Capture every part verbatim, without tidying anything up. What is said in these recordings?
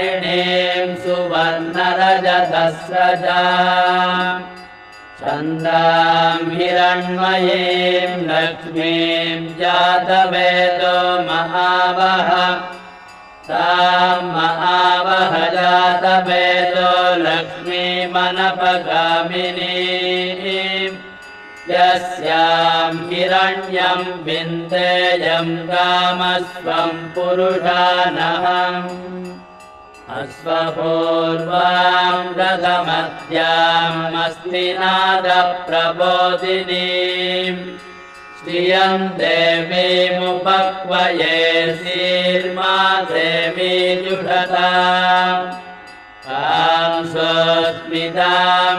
वर्णिनीं सुवर्णरजतस्रजाम् छन्दां हिरण्मयीं लक्ष्मीं जातवेदो महावः तां महावः जातवेदो लक्ष्मीमनपगामिनीं यस्यां हिरण्यं विन्देयं कामस्वं पुरुषानहम् अश्वपूर्वां रथमद्याम् अस्तिनादप्रबोधिनीं श्रियं देवीमुपक्वये सीर्मा देवी जुषताम् तां स्वस्मितां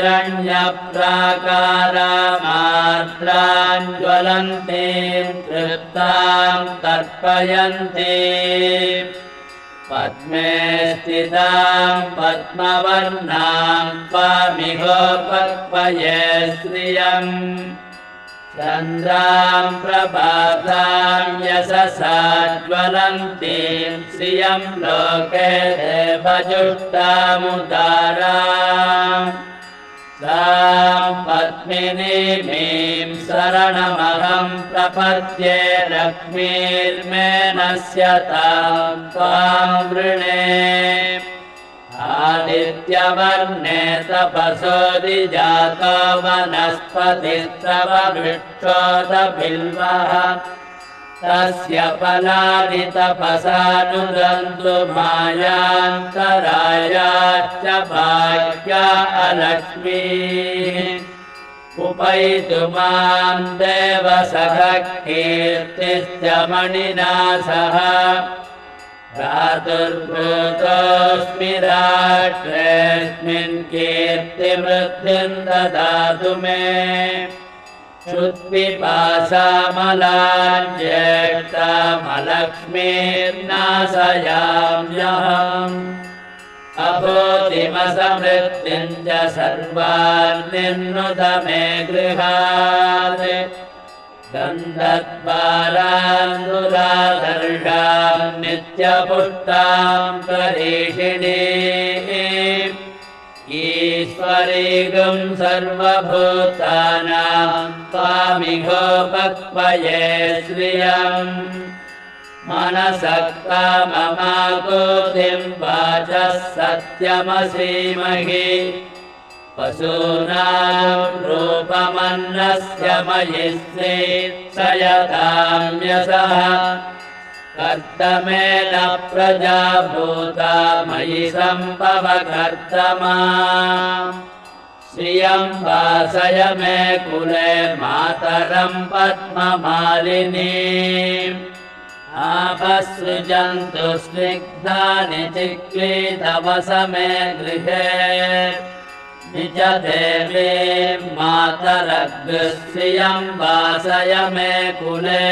हिरण्यप्राकारामार्द्रां ज्वलन्तीं तृप्तां तर्पयन्तीं पद्मे स्थितां पद्मवर्णां त्वामिहोपक्वये श्रियम् चन्द्रां प्रभातां यशसा ज्वलन्तीं श्रियं लोके देवजुष्टामुदाराम् तां पद्मिनीमीं शरणमहं प्रपद्ये लक्ष्मीर्मे नश्यतां त्वां वृणे आदित्यवर्णे तपसोऽधिजातो वनस्पतिस्तव वृक्षोदबिल्वः तस्य फलानि तपसानुदन्तु मायान्तरायाश्च भाग्या अलक्ष्मीः उपैतु मां देवसखः कीर्तिश्च मणिना सह भ्रातुर्भूतोऽस्मि राष्ट्रेऽस्मिन् कीर्तिवृद्धिं ददातु मे क्षुत्पिपासामलां ज्येष्ठामलक्ष्मीर्नाशयाम्यहम् अभूतिमसमृद्धिं च सर्वान् निर्नुत मे गृहात् गन्धद्वारान्दुरादर्शां नित्यपुष्टां परीषिणीं ईश्वरीगं सर्वभूतानां त्वामिहोपक्वये श्रियम् मनसः काममाकुतिं वाचः सत्यमसीमहि पशूनां रूपमन्नस्य मयि श्रीत्सयतां यशः कर्दमेन प्रजा भूता मयि सम्भव कर्दमा श्रियं वासय मे कुले मातरं पद्ममालिनीम् आपसृजन्तु स्निग्धानि चिक्लीतवस मे गृहे निज देवीं मातरग्रश्रियं वासय मे कुले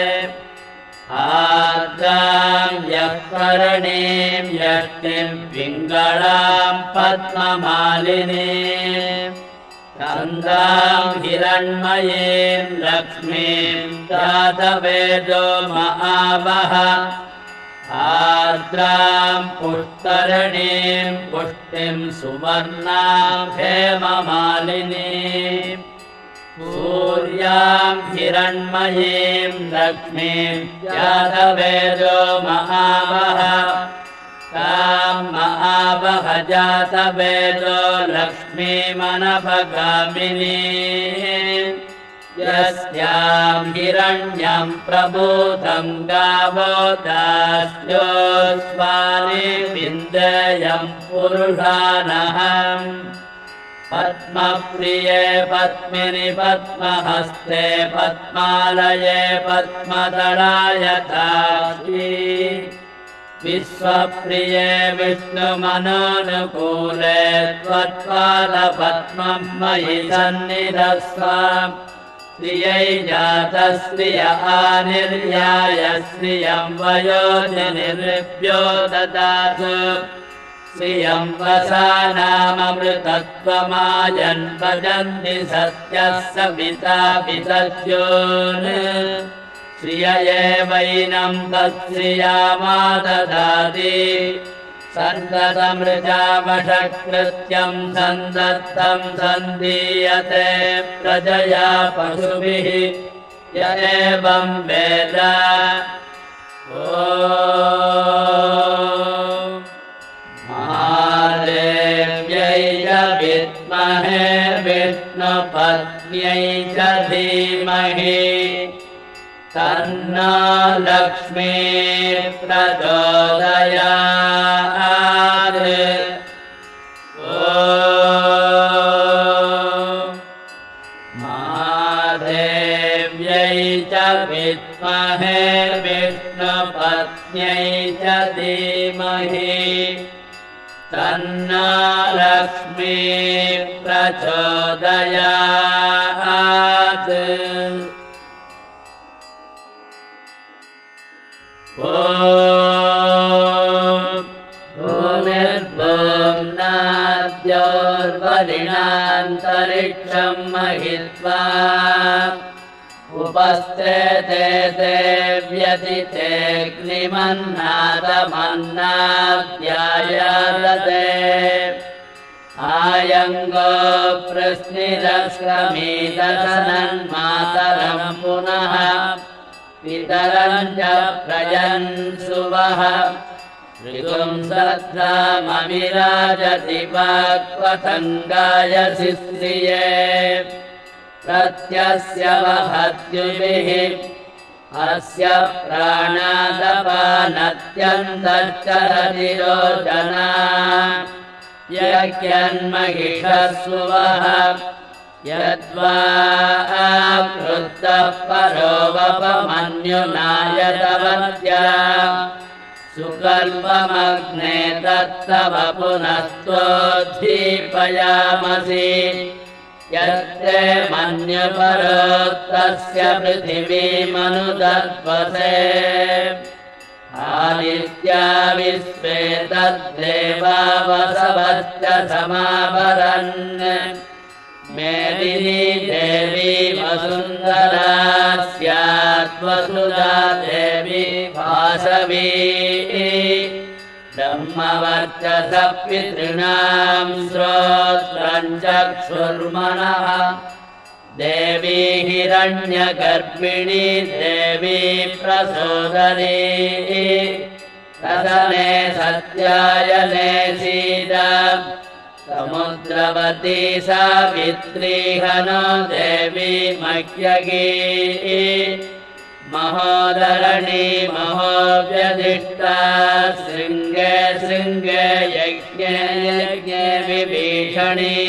आर्द्रां यःकरणीं यष्टिं पिङ्गळां पद्ममालिनीं छन्दां हिरण्मयीं लक्ष्मीं जातवेदो महावः आर्द्रां पुष्करणीं पुष्टिं सुवर्णां हेममालिनीं सूर्यां हिरण्मयीं लक्ष्मीं जातवेदो महावः तां महावः जातवेदो लक्ष्मीमनपगामिनीं यस्यां हिरण्यं प्रभूतं गावो दास्योऽस्मानि विन्देयं पुरुषानहम् पद्मप्रिये पद्मिनि पद्महस्ते पद्मालये पद्मदलायताक्षी विश्वप्रिये विष्णुमनोनुकूले त्वत्पादपद्मं मयि सन्निधत्स्व श्रियै जातश्रिय आनिर्याय श्रियं वयोजनिर्भ्यो ददातु श्रियं वसानाममृतत्वमायन् भजन्ति सत्यः सविता विदद्योन् श्रियये वैनं तत्श्रियामा ददाति सन्ततमृजावषकृत्यम् सन्दत्तम् सन्दीयते प्रजया पशुभिः य एवं वेद ॐ महादेव्यै च विद्महे विष्णुपत्न्यै च धीमहि तन्नो लक्ष्मी प्रचोदयात् ॐ महादेव्यै च विद्महे विष्णुपत्न्यै च धीमहि तन्नो लक्ष्मी प्रचोदयात् ॐ भूमिर्भूं नाद्योर्वरिणान्तरिक्षं महित्वा उपस्थिते देव्यतिथेऽग्निमन्नादमन्नाद्यायते आयङ्गो प्रश्निरश्रमीदशनन्मातरं पुनः पितरं च प्रजन् सुवः ऋतुं सद्धामविराजति वाक्पतङ्गायसि श्रिये प्रत्यस्य वहद्युभिः अस्य प्राणादपानत्यन्तश्चरति रोचना यज्ञन्महिषस्सुवः यद्वा आकृतः परो वपमन्युनायतवत्या सुकल्पमग्ने तत्तव पुनस्त्वोद्धीपयामसि यत्ते मन्यपरोक्तस्य पृथिवीमनुदत्वसे आदित्या विश्वे तद्देवा वसवश्च समावरन् मेदिनी देवी वसुन्धरा स्यात् वसुधा देवी वासवी ब्रह्मवर्चसः पितॄणां श्रोत्रं चक्षुर्मनः देवी हिरण्यगर्भिणी देवी प्रसोदरी सदने सत्यायने सीता समुद्रवती सावित्री हनो देवी मह्यगी महोदरणी महोव्यधिष्ठा शृङ्गे शृङ्गे यज्ञे यज्ञे विभीषणी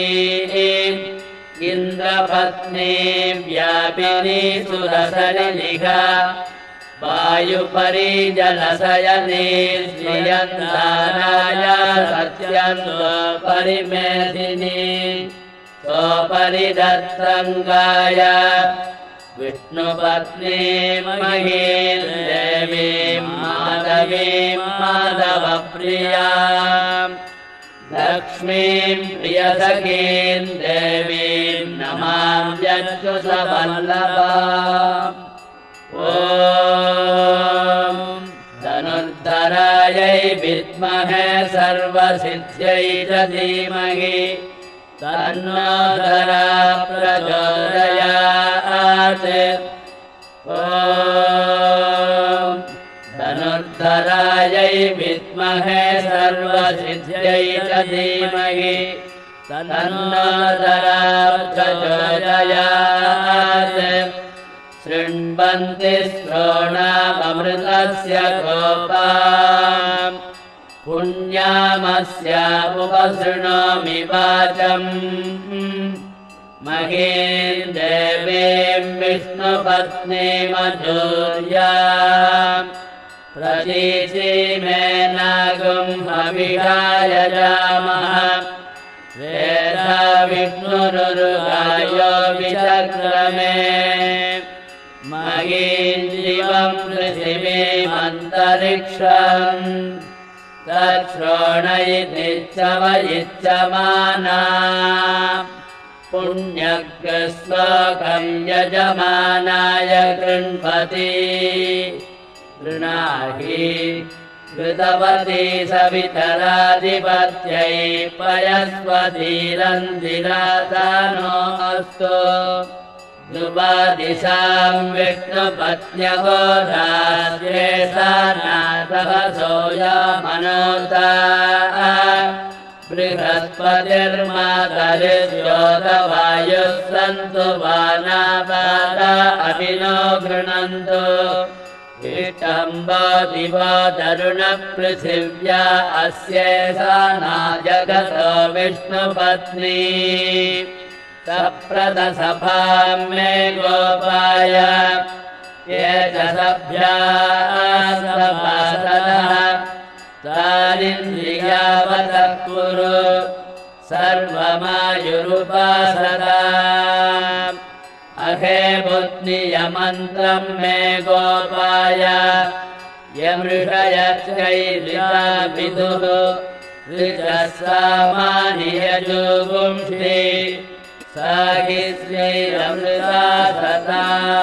इन्द्रपत्नी व्यापिनी सुरसरिलिघा वायुपरि जलशयनी श्रियन्ताराय सत्यन्वपरि मेधिनी सोपरि दत्तङ्गाय विष्णुपत्नी महीं देवीं माधवीं माधवप्रियां लक्ष्मीं प्रियसखीं देवीं नमाम्यच्युतवल्लभाम् ॐ धनुर्धरायै विद्महे सर्वसिद्ध्यै च धीमहि तन्नो धरा प्रचोदयात् ॐ धनुर्धरायै विद्महे सर्वसिद्ध्यै च धीमहि तन्नो धरा प्रचोदयात् शृण्वन्ति श्रोणाममृतस्य गोपाम् पुण्यामस्य उपशृणोमि वाचम् महीं देवीं विष्णुपत्नीमधुर्याम् प्रतीचीमे नागुं हविषाय जामः वेदा विष्णुरुगायो विचक्रमे महीं जीवं पृथिवीमन्तरिक्षम् तच्छ्रोणयिच्छवयिच्छमाना पुण्यग्श्लोकं यजमानाय कृण्वति गृणाहि कृतवती सवितराधिपत्यै पयस्वतीरन्दिरातानो अस्तु दुपादिशाम् विष्णुपत्न्यहो रात्रे सा नासहसोऽयमनोता बृहस्पतिर्मातरिद्योतवायुः सन्तु वानापात अभिनो गृह्णन्तु इष्टम्बो दिवो तरुणपृथिव्या अस्येषा न जगतो विष्णुपत्नी सप्रदसभां मे गोपाय ये च सभ्याः सभासदः तारिन्द्रियावतः कुरु सर्वमायुरुपासदा अहे बुद्धियमन्त्रं मे गोपाय यमृषयश्चैलिता विदुः ऋचः सामानि यजुगुंषि साहि श्रीरमृता सदा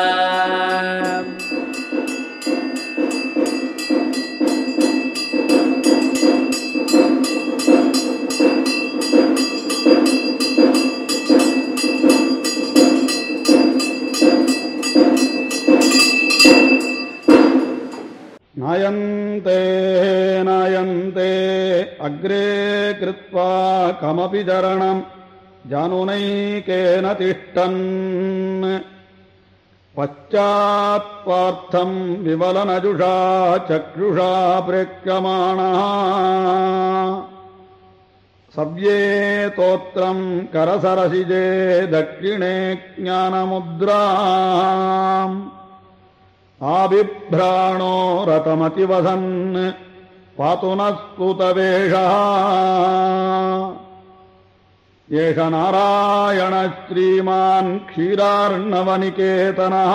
नायन्ते नायन्ते अग्रे कृत्वा कमपि चरणं जानुनैकेन तिष्ठन् पश्चात्पार्थं विवलनजुषा चक्षुषा प्रेक्ष्यमाणः सव्ये तोत्रं करसरसिजे दक्षिणे ज्ञानमुद्राम् आबिभ्राणो रतमतिवसन् पातु नः स्तुतवेषः एष नारायणः श्रीमान् क्षीरार्णवनिकेतनः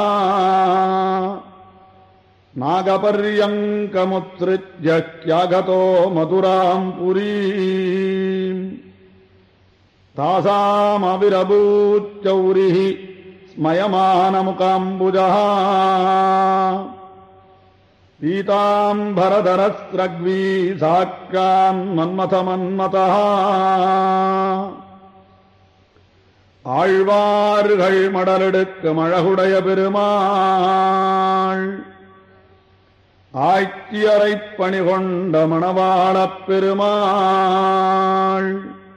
नागपर्यङ्कमुत्सृज्य क्यागतो मधुरां पुरीम् तासामविरभूच्चौरिः स्मयमानमुकाम्बुजः पीताम्बरधरस्रग्वी साक्षान्मन्मथमन्मतः ஆழ்வார்கள் மடலெடுக்கும் அழகுடைய பெருமாள் ஆய்ச்சியரைப் பணிகொண்ட மணவாளப் பெருமாள்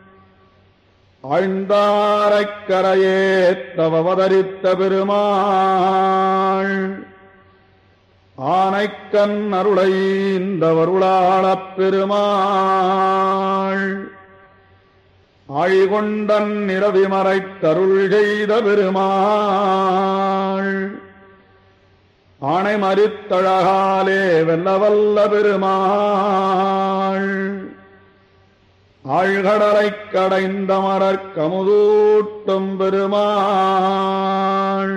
ஆழ்ந்தாரைக் கரையேத்தவதரித்த பெருமாள் ஆனைக்கண் அருளைந்தவருளாளப் பெருமாள் ஆழிகொண்டன் நிரவிமறைத்தருள் செய்த பெருமாள் ஆணை மறித்தழகாலே வெல்லவல்ல பெருமாள் ஆழ்கடலைக் கடைந்த மரற்கமுதூட்டும் பெருமாள்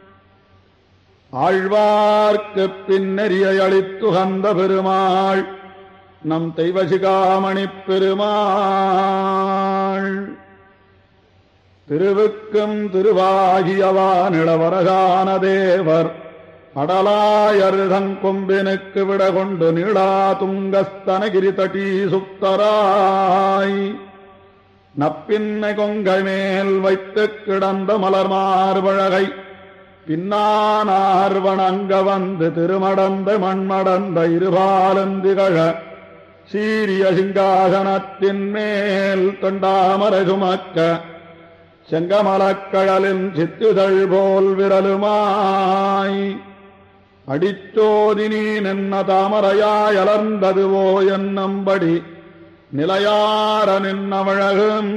ஆழ்வார்க்குப் பின்னெறியை அளித்துகந்த பெருமாள் நம் தெய்வசிகாமணிப் பெருமாள் திருவுக்கும் திருவாகியவானிளவரகான தேவர் அடலாயருதங் கொம்பினுக்கு விடகொண்டு நீளா துங்கஸ்தனகிரி தட்டி சுப்தராய் நப்பின்னை கொங்கை மேல் வைத்துக் கிடந்த மலர் மார்பழகை பின்னானார் வணங்க வந்து திருமடந்த மண்மடந்த இருபாலந்திகழ சீரிய சிங்காசனத்தின் மேல் தொண்டாமரை சுமக்க செங்கமலக்கழலின் சித்துதழ் போல் விரலுமாய் அடிச்சோதினி நின்ன தாமரையாய் அலர்ந்ததுவோ என்னம்படி நிலையார நின்னவழகும்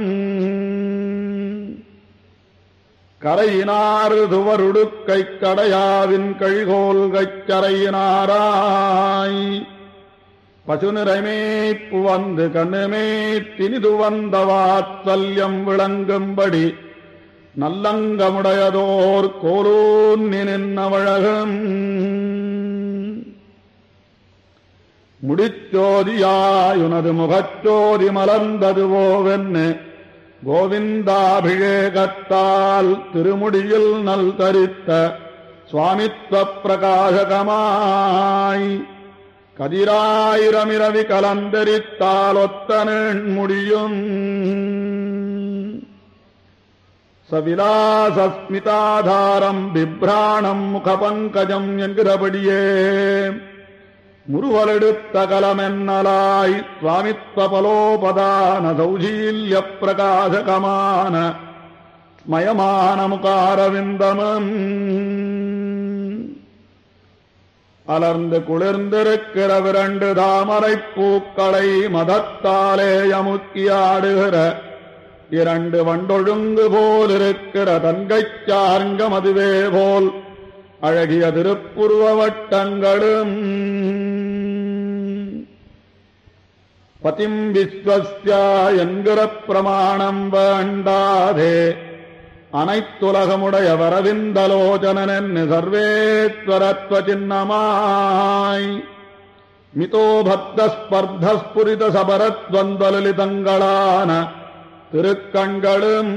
கரையினாறு துவருடுக்கைக் கடையாவின் கழிகோல்கைச் கரையினாராய் பசுநிறைமேய்ப்பு வந்து கண்ணுமேத்தினிது வந்த வாத்சல்யம் விளங்கும்படி நல்லங்கமுடையதோர் கோலூன்னி நின்னவழகும் முடிச்சோதியாயுனது முகச்சோதி மலர்ந்ததுவோவென்னு கோவிந்தாபிஷேகத்தால் திருமுடியில் நல் தரித்த சுவாமித்வ பிரகாசகமாய் கதிராயிரமிரவி கலந்தரித்தால் ஒத்தனன் முடியும் சவிலாசஸ்மிதாதாரம் பிப்ராணம் முகபங்கஜம் என்கிறபடியே முருவலெடுத்த கலமென்னலாய் சுவாமித்வபலோபதான சௌஜீல்ய பிரகாசகமான ஸ்மயமான முகாரவிந்தமம் அலர்ந்து குளிர்ந்திருக்கிற விரண்டு தாமரைப் பூக்களை மதத்தாலே அமுக்கியாடுகிற இரண்டு வண்டொழுங்கு போலிருக்கிற தங்கைச் சார்ங்கம் அதுவே போல் அழகிய திருப்புருவ வட்டங்களும் பதிம் விஸ்வஸ்யா என்கிற பிரமாணம் வேண்டாதே அனைத்துலகமுடைய வரவிந்தலோச்சனன் சர்வேஸ்வரத்வ சின்னமாய் மிதோ பக்த ஸ்பர்த ஸ்புரித சபரத்வந்தலிதங்களான திருக்கண்களும்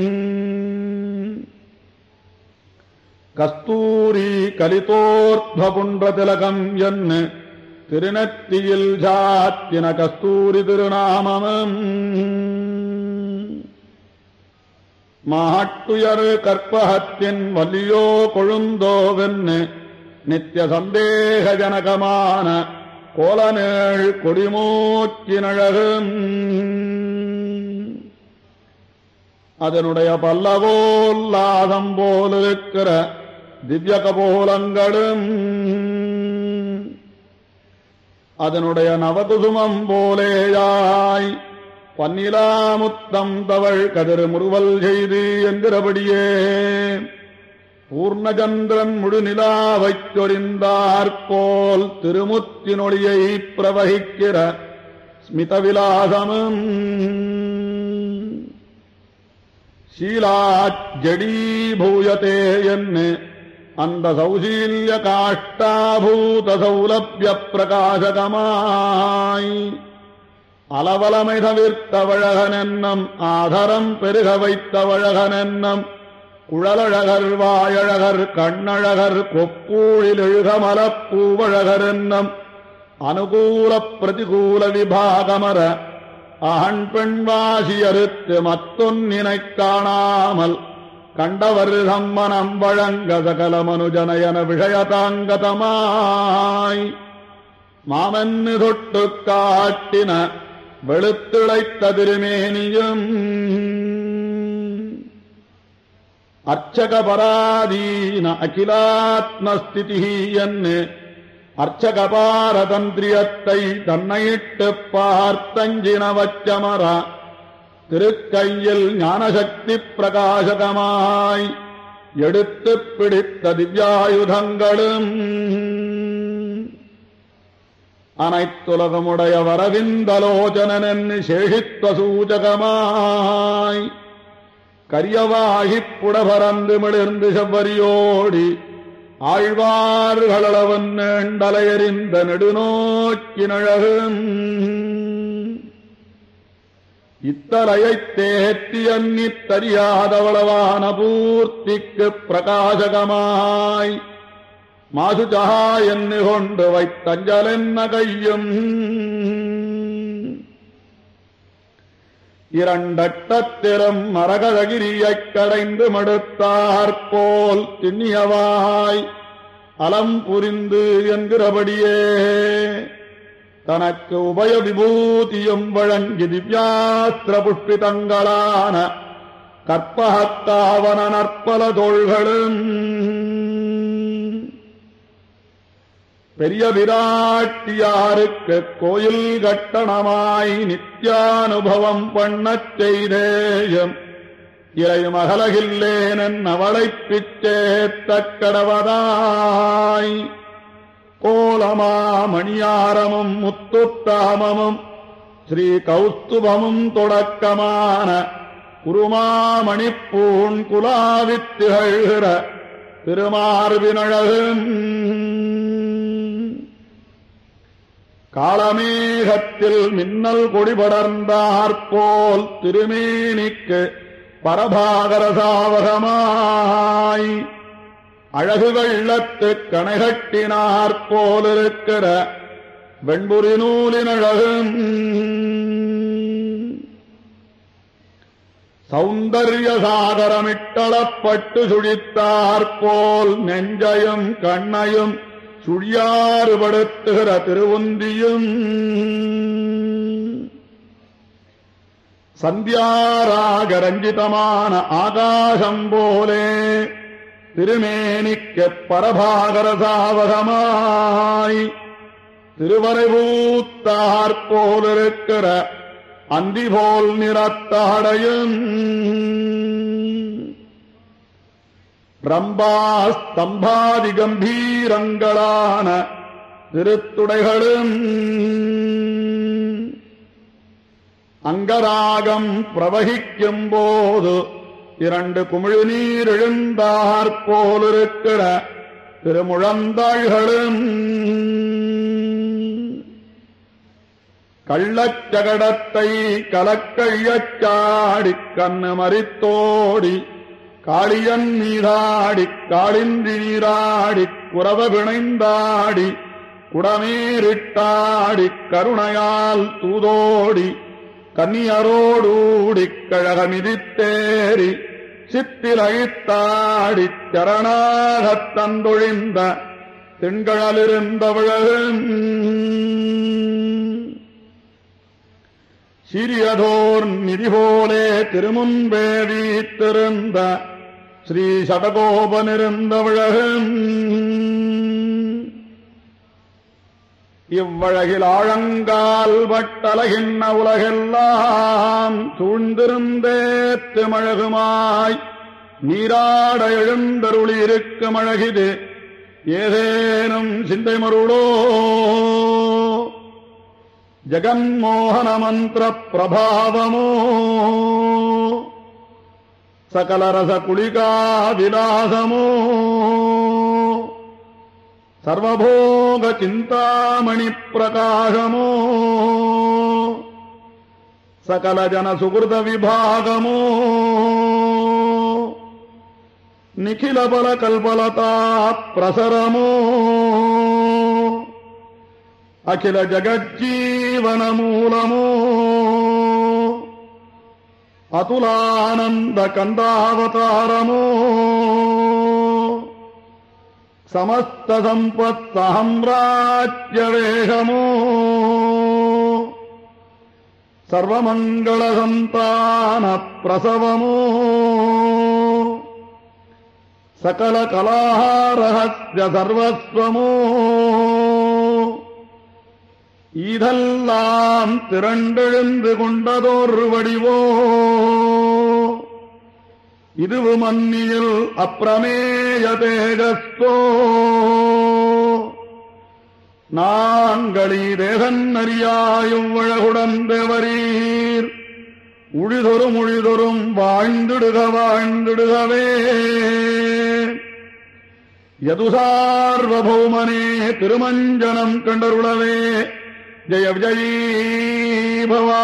கஸ்தூரி கலிதோர்த்வபுன்ற திலகம் என்று திருநெத்தியில் சாத்தின கஸ்தூரி திருநாமமும் மாட்டுயர் கற்பகத்தின் வலியோ கொழுந்தோவென்னு நித்திய சந்தேகஜனகமான கோலநேள் கொடிமூச்சினழகும் அதனுடைய பல்லகோல்லாதம் போலிருக்கிற திவ்ய கபோலங்களும் அதனுடைய நவகுசுமம் போலேயாய் பன்னிலாமுத்தம் தவள் கதிர் முறுவல் செய்து என்கிறபடியே பூர்ணச்சந்திரன் முழுநிலாவைச் சொரிந்தாற்போல் திருமுத்தினொளியை பிரவகிக்கிற ஸ்மிதவிலாசமும் ஷீலாஜடீபூயதே என்று அந்த சௌசீல்ய காஷ்டாபூத சௌலபிய பிரகாசகமாய் அளவலமை தவிர்த்தவழகனென்னம் ஆதரம் பெருக வைத்தவழகனென்னம் குழலழகர் வாயழகர் கண்ணழகர் கொப்பூழில் எழுகமலப்பூவழகர் என்னும் அனுகூல பிரதிகூல விபாகமர அகண் பெண் வாசியறுத்து மத்தொன்னினைக் காணாமல் கண்டவர் சம்மனம் வழங்க சகல மனுஜனயன விஷயதாங்கதமாய் மாமன்னு தொட்டு காட்டின வெளுத்திளைத்த திருமேனியும் அர்ச்சக பராதீன அகிலாத்மஸ்திதி என்று அர்ச்சக பாரதந்திரியத்தை தன்னையிட்டு பார்த்தஞ்சின வச்சமர திருக்கையில் ஞானசக்தி பிரகாசகமாய் எடுத்து பிடித்த திவ்யாயுதங்களும் அனைத்துலகமுடைய வரவிந்தலோச்சனன் சேஷித்வ சூச்சகமாய் கரியவாகிப் புடபரந்து மிளிர்ந்து செவ்வரியோடி ஆழ்வார்களளவன் நீண்டலையறிந்த நெடுநோக்கினழகும் இத்தலையைத் தேத்தி அன்னித் தறியாதவளவான பூர்த்திக்கு பிரகாசகமாய் மாசுஜா என்று கொண்டு வைத்தஞ்சலென்ன கையும் இரண்டட்டத்திலும் மரகதகிரியைக் கடைந்து மடுத்தாற்போல் திண்ணியவாய் அலம் புரிந்து என்கிறபடியே தனக்கு உபய விபூதியும் வழங்கி திவ்யாஸ்திர புஷ்பிதங்களான கற்பகத்தாவன நற்பல தோள்களும் பெரிய விராட்டியாருக்கு கோயில் கட்டணமாய் நித்யானுபவம் பண்ணச் செய்தேயும் இறை மகளகில்லேன் அவளைப் பிச்சேத்தக்கடவதாய் கோலமா மணியாரமும் முத்துத்தாமமும் ஸ்ரீ கௌஸ்துபமும் தொடக்கமான குருமாமணிப்பூண் குலாவித் திகழ்கிற திருமார்பினழகும் காளமேகத்தில் மின்னல் கொடிபடர்ந்தாற்போல் திருமேனிக்கு பரபாகரசாவகமாய் அழகு வெள்ளத்துக் கணைகட்டினாற்போலிருக்கிற வெண்புரி நூலினழகும் சௌந்தர்ய சாகரமிட்டளப்பட்டு சுழித்தாற்போல் நெஞ்சையும் கண்ணையும் சுழியாறுபடுத்துகிற திருவுந்தியும் சந்தியாராக ரஞ்சிதமான ஆகாசம் போலே திருமேனிக்கு பரபாகரசாவகமாய் திருவரைபூத்தாற்போலிருக்கிற அந்தி போல் நிறத்தாடையும் ரம்பா ஸ்தம்பாதி கம்பீரங்களான திருத்துடைகளும் அங்கராகம் பிரவகிக்கும் போது இரண்டு குமிழ் நீர் எழுந்தாற்போலிருக்கிற திருமுழந்தாள்களும் கள்ளச்சகடத்தை கலக்கையச்சாடிக் கண்ணு மறித்தோடி காளியன் நீராடிக் காளிந்தி நீராடிக் குரவ பிணைந்தாடி குடமேறிட்டாடிக் கருணையால் தூதோடி கன்னியரோடூடிக் கழகமிதித்தேறி சித்திரழித்தாடிச் சரணாகத் தந்தொழிந்த திண்கழலிருந்தவழகும் சிறியதோர் நிதி போலே திருமுன்பே வீத்திருந்த ஸ்ரீ சடகோபனிருந்தவழகும் இவ்வழகில் ஆழங்கால் வட்டலகின்ன உலகெல்லாம் சூழ்ந்திருந்தேத்து மழகுமாய் நீராட எழுந்தருளி இருக்கும் அழகிது ஏதேனும் சிந்தை மருளோ ஜகன்மோகன மந்திர பிரபாவமோ சகல ரச குளிகா விலாசமோ சர்வபோக சிந்தாமணி பிரகாசமோ சகல ஜன சுகிருத விபாகமோ நிகில பல கல்பலதா பிரசரமோ அகில ஜகஜீவன மூலமோ அதுலானந்த கந்தாவதாரமோ समस्त संपत् साम्राज्य वेशमो सर्वमंगल संतान प्रसवमो सकल कला रहस्य सर्वस्वमो இதெல்லாம் திரண்டெழுந்து கொண்டதோர் வடிவோ இதுவு மன்னியில் அப்பிரமேய தேஜஸ்தோ நாங்களீதேகன் அறியாயும் வழகுடந்தவரீர் உழிதொரும் உழிதொரும் வாழ்ந்திடுக வாழ்ந்திடுகவே யதுசார்வபௌமனே திருமஞ்சனம் கண்டருளவே ஜய விஜயீ பவா.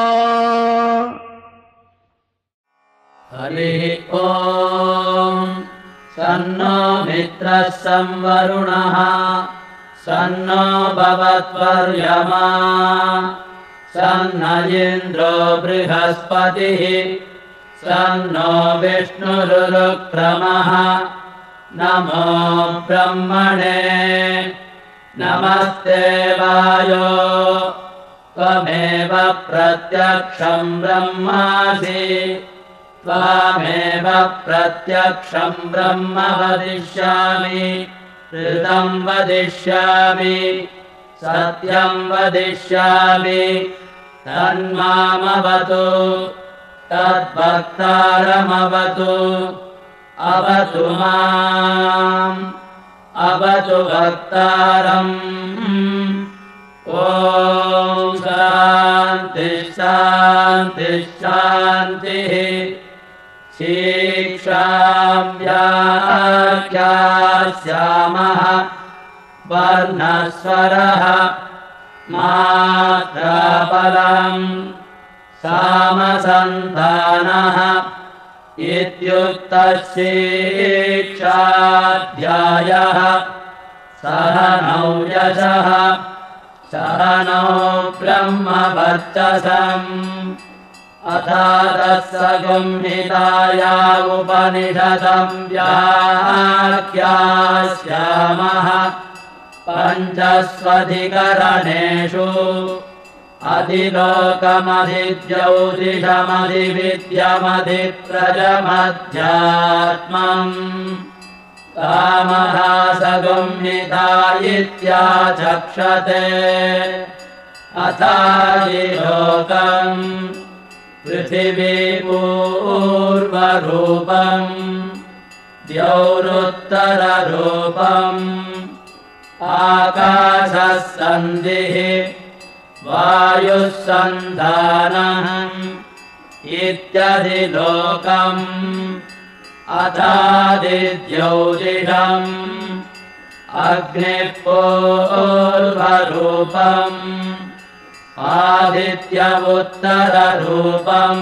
हरिः ॐ सन्नो मित्रः संवरुणः सन्नो भवत्वर्यमा सन्न इन्द्रो बृहस्पतिः सन्नो विष्णुरुक्रमः नमो ब्रह्मणे नमस्ते वायो त्वमेव प्रत्यक्षं ब्रह्मासि त्वामेव प्रत्यक्षं ब्रह्म वदिष्यामि ऋतं वदिष्यामि सत्यं वदिष्यामि तन्मामवतु तद्भक्तारमवतु अवतु माम् अवतु भक्तारम् ॐ शान्ति शान्ति शान्तिः शीक्षां व्याख्यास्यामः वर्णस्वरः मात्राबलम् सामसन्धानः इत्युक्तः शिक्षाध्यायः सहनौ यशः सहनो ब्रह्मवर्चसम् अथादस्सगुंहिताया उपनिषदम् व्याख्यास्यामः पञ्चस्वधिकरणेषु अधिलोकमधिद्यौतिषमधिविद्यमधिप्रजमध्यात्मम् तामहासगुंहिता इत्याचक्षते अथादिलोकम् पृथिवीपूर्वरूपम् द्यौरुत्तररूपम् आकाशः सन्धिः वायुः सन्धानम् इत्यधिलोकम् अथादिद्यौतिषम् अग्निः पूर्वरूपम् आदित्यवुत्तररूपम्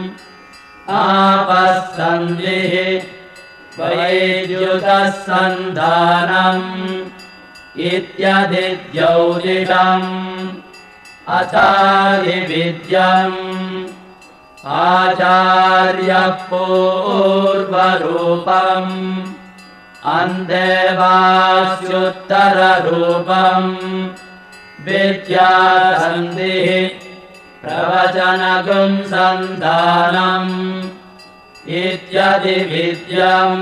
आपः सन्धिः वैद्युतः सन्धानम् इत्यधिद्यौतिषम् अथादिविद्यम् आचार्यः पूर्वरूपम् अन्देवास्युत्तररूपम् विद्यासन्धिः प्रवचनगुं सन्धानम् इत्यधिविद्यम्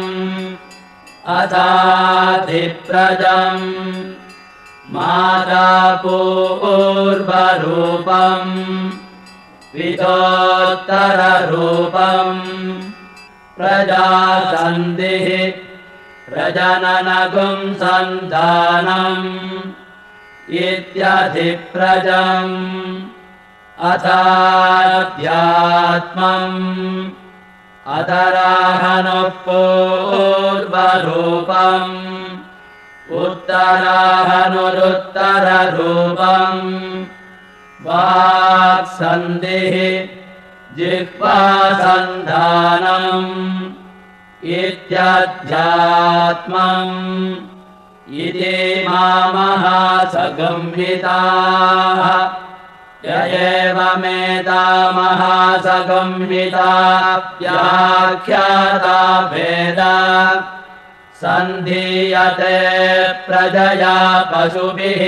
अथाधिप्रजम् माता पूर्वरूपम् पितोत्तररूपम् प्रजासन्धिः प्रजननगुं सन्धानम् इत्यधिप्रजम् अथाध्यात्मम् अधराहनुः पूर्वरूपम् उत्तराहनुरुत्तररूपम् वाक्सन्धिः जिह्वासन्धानम् इत्यध्यात्मम् इति महासगुंहिताः य एवमेतामहासगुंहिता व्याख्याता वेद सन्धीयते प्रजया पशुभिः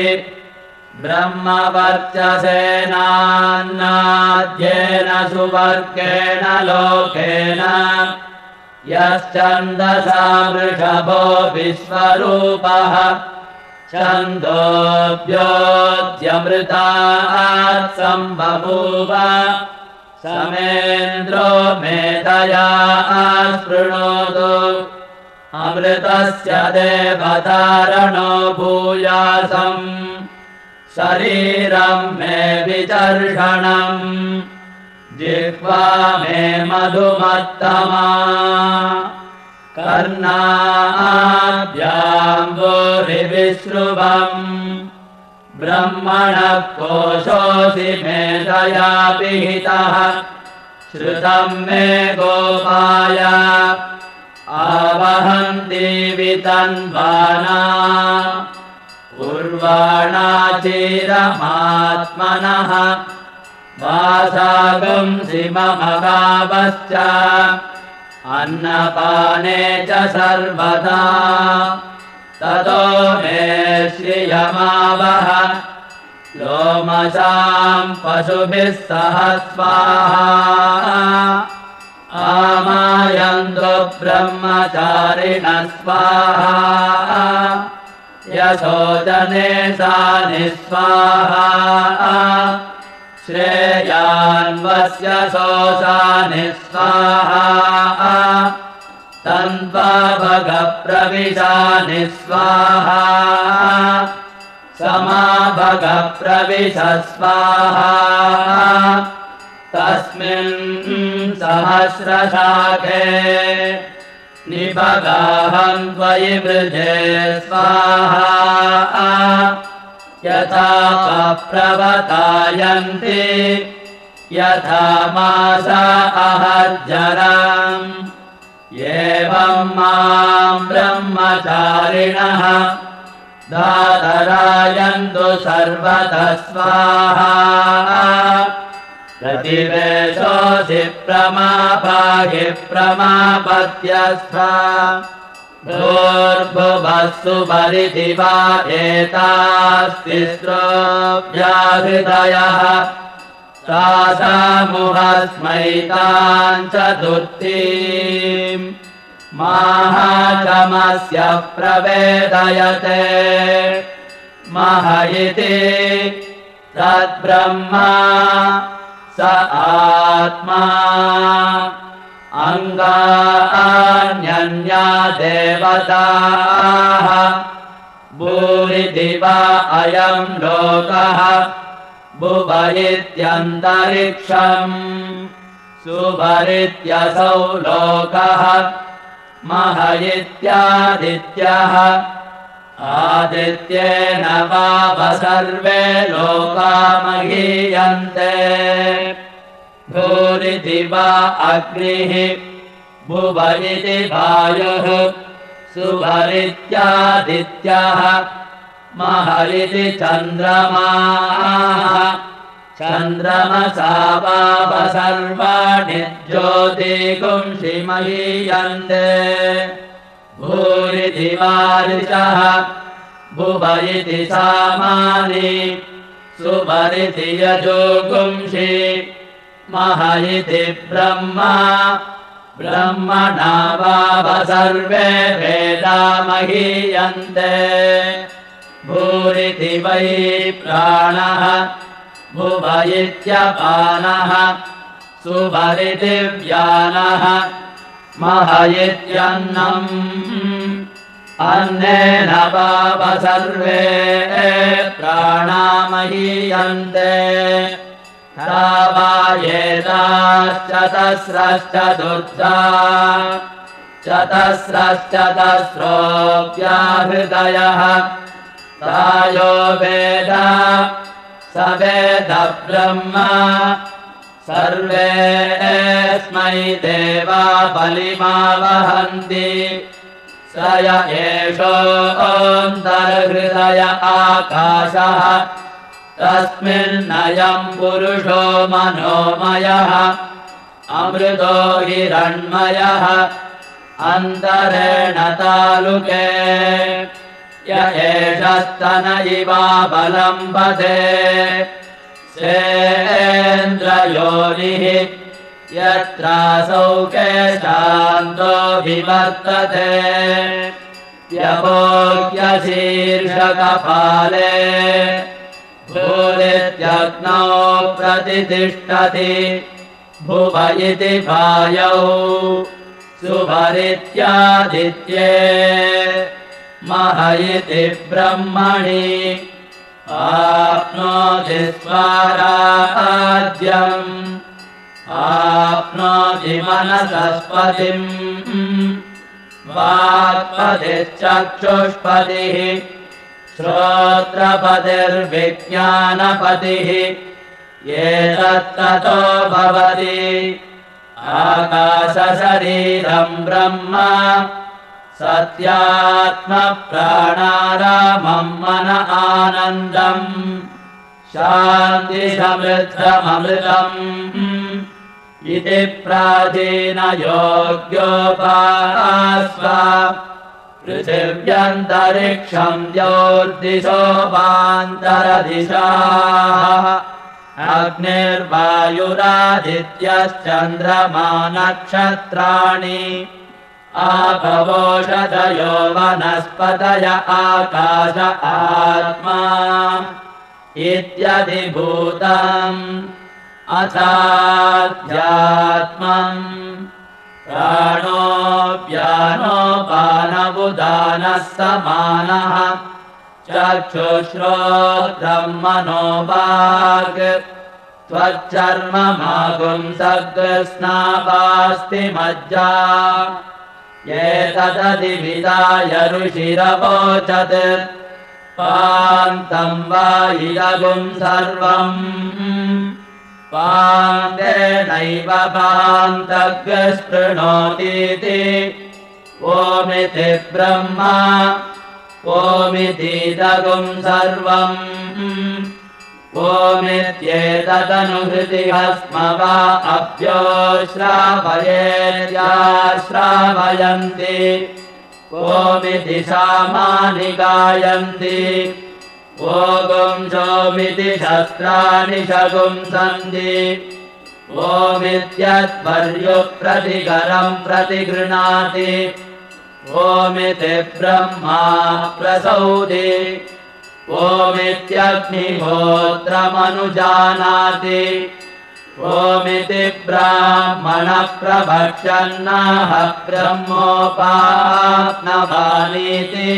ब्रह्मवर्चसेनान्नाद्येन सुवर्गेण लोकेन यश्चन्दसा वृषभो विश्वरूपः छन्दोऽभ्योऽद्यमृतात् सम्बभूव समेन्द्रो मेधया स्पृणोतु अमृतस्य देवतारणो भूयासम् शरीरम् मे विचर्षणम् जिह्वा मे मधुमत्तमा कर्णाभ्याम्बुरिविश्रुवम् ब्रह्मणः कोशोऽसि मेधया पिहितः श्रुतम् मे गोपाय आवहन्ति वितन्वाना उर्वाणा चिरमात्मनः वासागुंसि मम गावश्च अन्नपाने च सर्वदा ततो मे श्रियमावह लोमशाम् पशुभिः सह स्वाहा आमायन्तु ब्रह्मचारिणः स्वाहा यशोचने सा निस्वाहा श्रेयान्वस्य सोऽसा निस्वाहा तन्त्वा भगप्रविशा निस्वाहा समाभगप्रविश स्वाहा तस्मिन् सहस्रशाखे निभगाहं त्वयि वृजे स्वाहा यथा प्रवतायन्ति यथा मासा अहज्जराम् एवं मां ब्रह्मचारिणः दातरायन्तु सर्वतः स्वाहा प्रतिवेशोऽसि प्रमापाहि प्रमापत्यस्वा भूर्भुवस्सु परिधिवा एतास्तिस्रोऽभ्याहृदयः तासामुहस्मैतान् चतुर्थीम् माहाचमस्य प्रवेदयते मह इति तद्ब्रह्मा स आत्मा अङ्गान्यन्या देवताः भूरिदिवा अयम् लोकः भुव इत्यन्तरिक्षम् सुभरित्यसौ लोकः मह इत्यादित्यः आदित्येन वाव सर्वे लोका महीयन्ते भूरिदिवा अग्निः भुव इति वायुः सुभरित्यादित्यः मह इति चन्द्रमाः चन्द्रमसा वाव सर्वाणि ज्योतिगुंषि महीयन्ते भूरिदिवारिचः भुव इति सामानि सुभरिति यजोगुंषि मह इति ब्रह्मा ब्रह्मणा वाव सर्वे वेदा महीयन्ते भूरिति वै प्राणः भुव इत्यपानः सुभरिति व्यानः मह इत्यन्नम् अन्नेन वाव सर्वे प्राणा महीयन्ते तावायेताश्चतस्रश्चतुर्धा चतस्रश्चतस्रोऽप्याहृदयः तायो वेद स वेद ब्रह्मा सर्वेऽस्मै देवा बलिमावहन्ति स य एषोऽन्तर्हृदय आकाशः तस्मिन्नयम् पुरुषो मनोमयः अमृतो हिरण्मयः अन्तरेण तालुके य एषस्तन इवावलम्बते सेन्द्रयोनिः यत्रासौ केशान्तो विवर्तते यभोग्यशीर्षकपाले भूरित्यग्नौ प्रतितिष्ठति भुव इति वायौ सुभरित्यादित्ये मह इति ब्रह्मणि आप्नोति स्वाराज्यम् आप्नोति मनसस्पतिम् वाक्पतिश्चक्षुष्पतिः श्रोत्रपतिर्विज्ञानपतिः एतत्ततो भवति आकाशशरीरम् ब्रह्म सत्यात्मप्राणारामम् मन आनन्दम् शान्तिसमृद्धममृतम् इति प्राचीनयोग्योपास्व पृथिव्यन्तरिक्षम् द्यौर्दिशोपान्तरदिशाः अग्निर्वायुरादित्यश्चन्द्रमा नक्षत्राणि आपवोषधयो वनस्पतय आकाश आत्मा इत्यधिभूतम् अथाध्यात्मम् प्राणोऽप्यानोपानवुदानः समानः चक्षुश्रोत्रम् मनोवाक् त्वच्चर्ममागुंसग्स्नापास्ति मज्जा एतदधिविदाय ऋषिरवोचत् पान्तम् वा इदगुम् सर्वम् पान्तेनैव पान्तग्स्पृणोतीति ओमिति ब्रह्मा ओमितीदगुं सर्वम् ओमित्येतदनुहृति हस्म वा अभ्यो श्रावयेद्या श्रावयन्ति ओमिति सामानि गायन्ति ओगुं सोमिति शस्त्राणि शगुंसन्ति ओमित्यत्पर्युप्रतिकरं प्रतिगृह्णाति ओमिति ब्रह्मा प्रसौति ओमित्यग्निहोत्रमनुजानाति ओमिति ब्राह्मणः प्रभक्षन्नाह ब्रह्मोपाप्नवानीति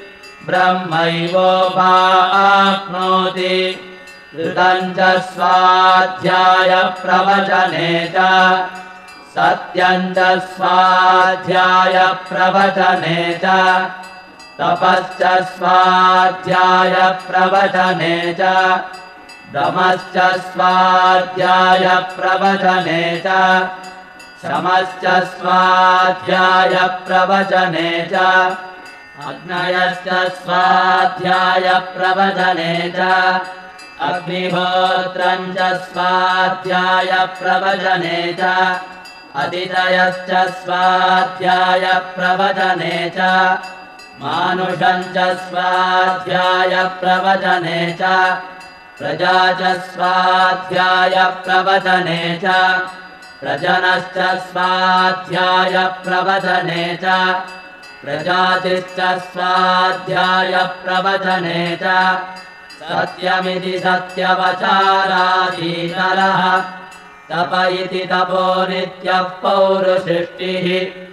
ब्रह्मैवोपाप्नोति ऋतं च स्वाध्यायप्रवचने च सत्यं च स्वाध्यायप्रवचने च तपश्च स्वाध्यायप्रवचने च दमश्च स्वाध्यायप्रवचने च शमश्च स्वाध्यायप्रवचने च अग्नयश्च स्वाध्यायप्रवचने च अग्निहोत्रं च स्वाध्यायप्रवचने च अतिथयश्च स्वाध्यायप्रवचने च मानुषं च स्वाध्यायप्रवचने च प्रजा च स्वाध्यायप्रवचने च प्रजनश्च स्वाध्यायप्रवचने च प्रजातिश्च स्वाध्यायप्रवचने च सत्यमिति सत्यवचाराधीतरः तप इति तपो नित्यः पौरुसृष्टिः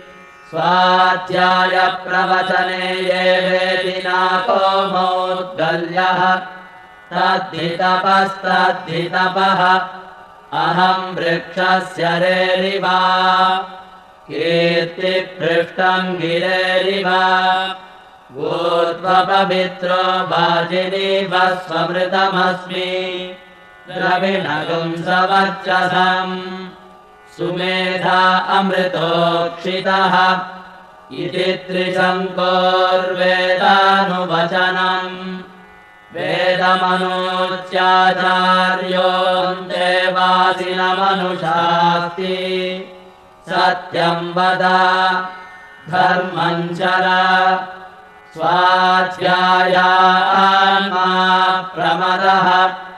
स्वाध्यायप्रवचने ये वेति नाको मौद्गल्यः तद्धि तपस्तद्धि तपः अहं वृक्षस्य रेरिव कीर्तिपृष्टं गिरेरिव ऊर्ध्वपवित्रो वाजिनीव स्वमृतमस्मि द्रविणगुं सवर्चसम् सुमेधा अमृतोक्षितः इति त्रिशङ्कोर्वेदानुवचनम् वेदमनोच्याचार्योऽन्ते वासिनमनुशास्ति सत्यं वद धर्मं चर स्वाध्यायान्मा प्रमदः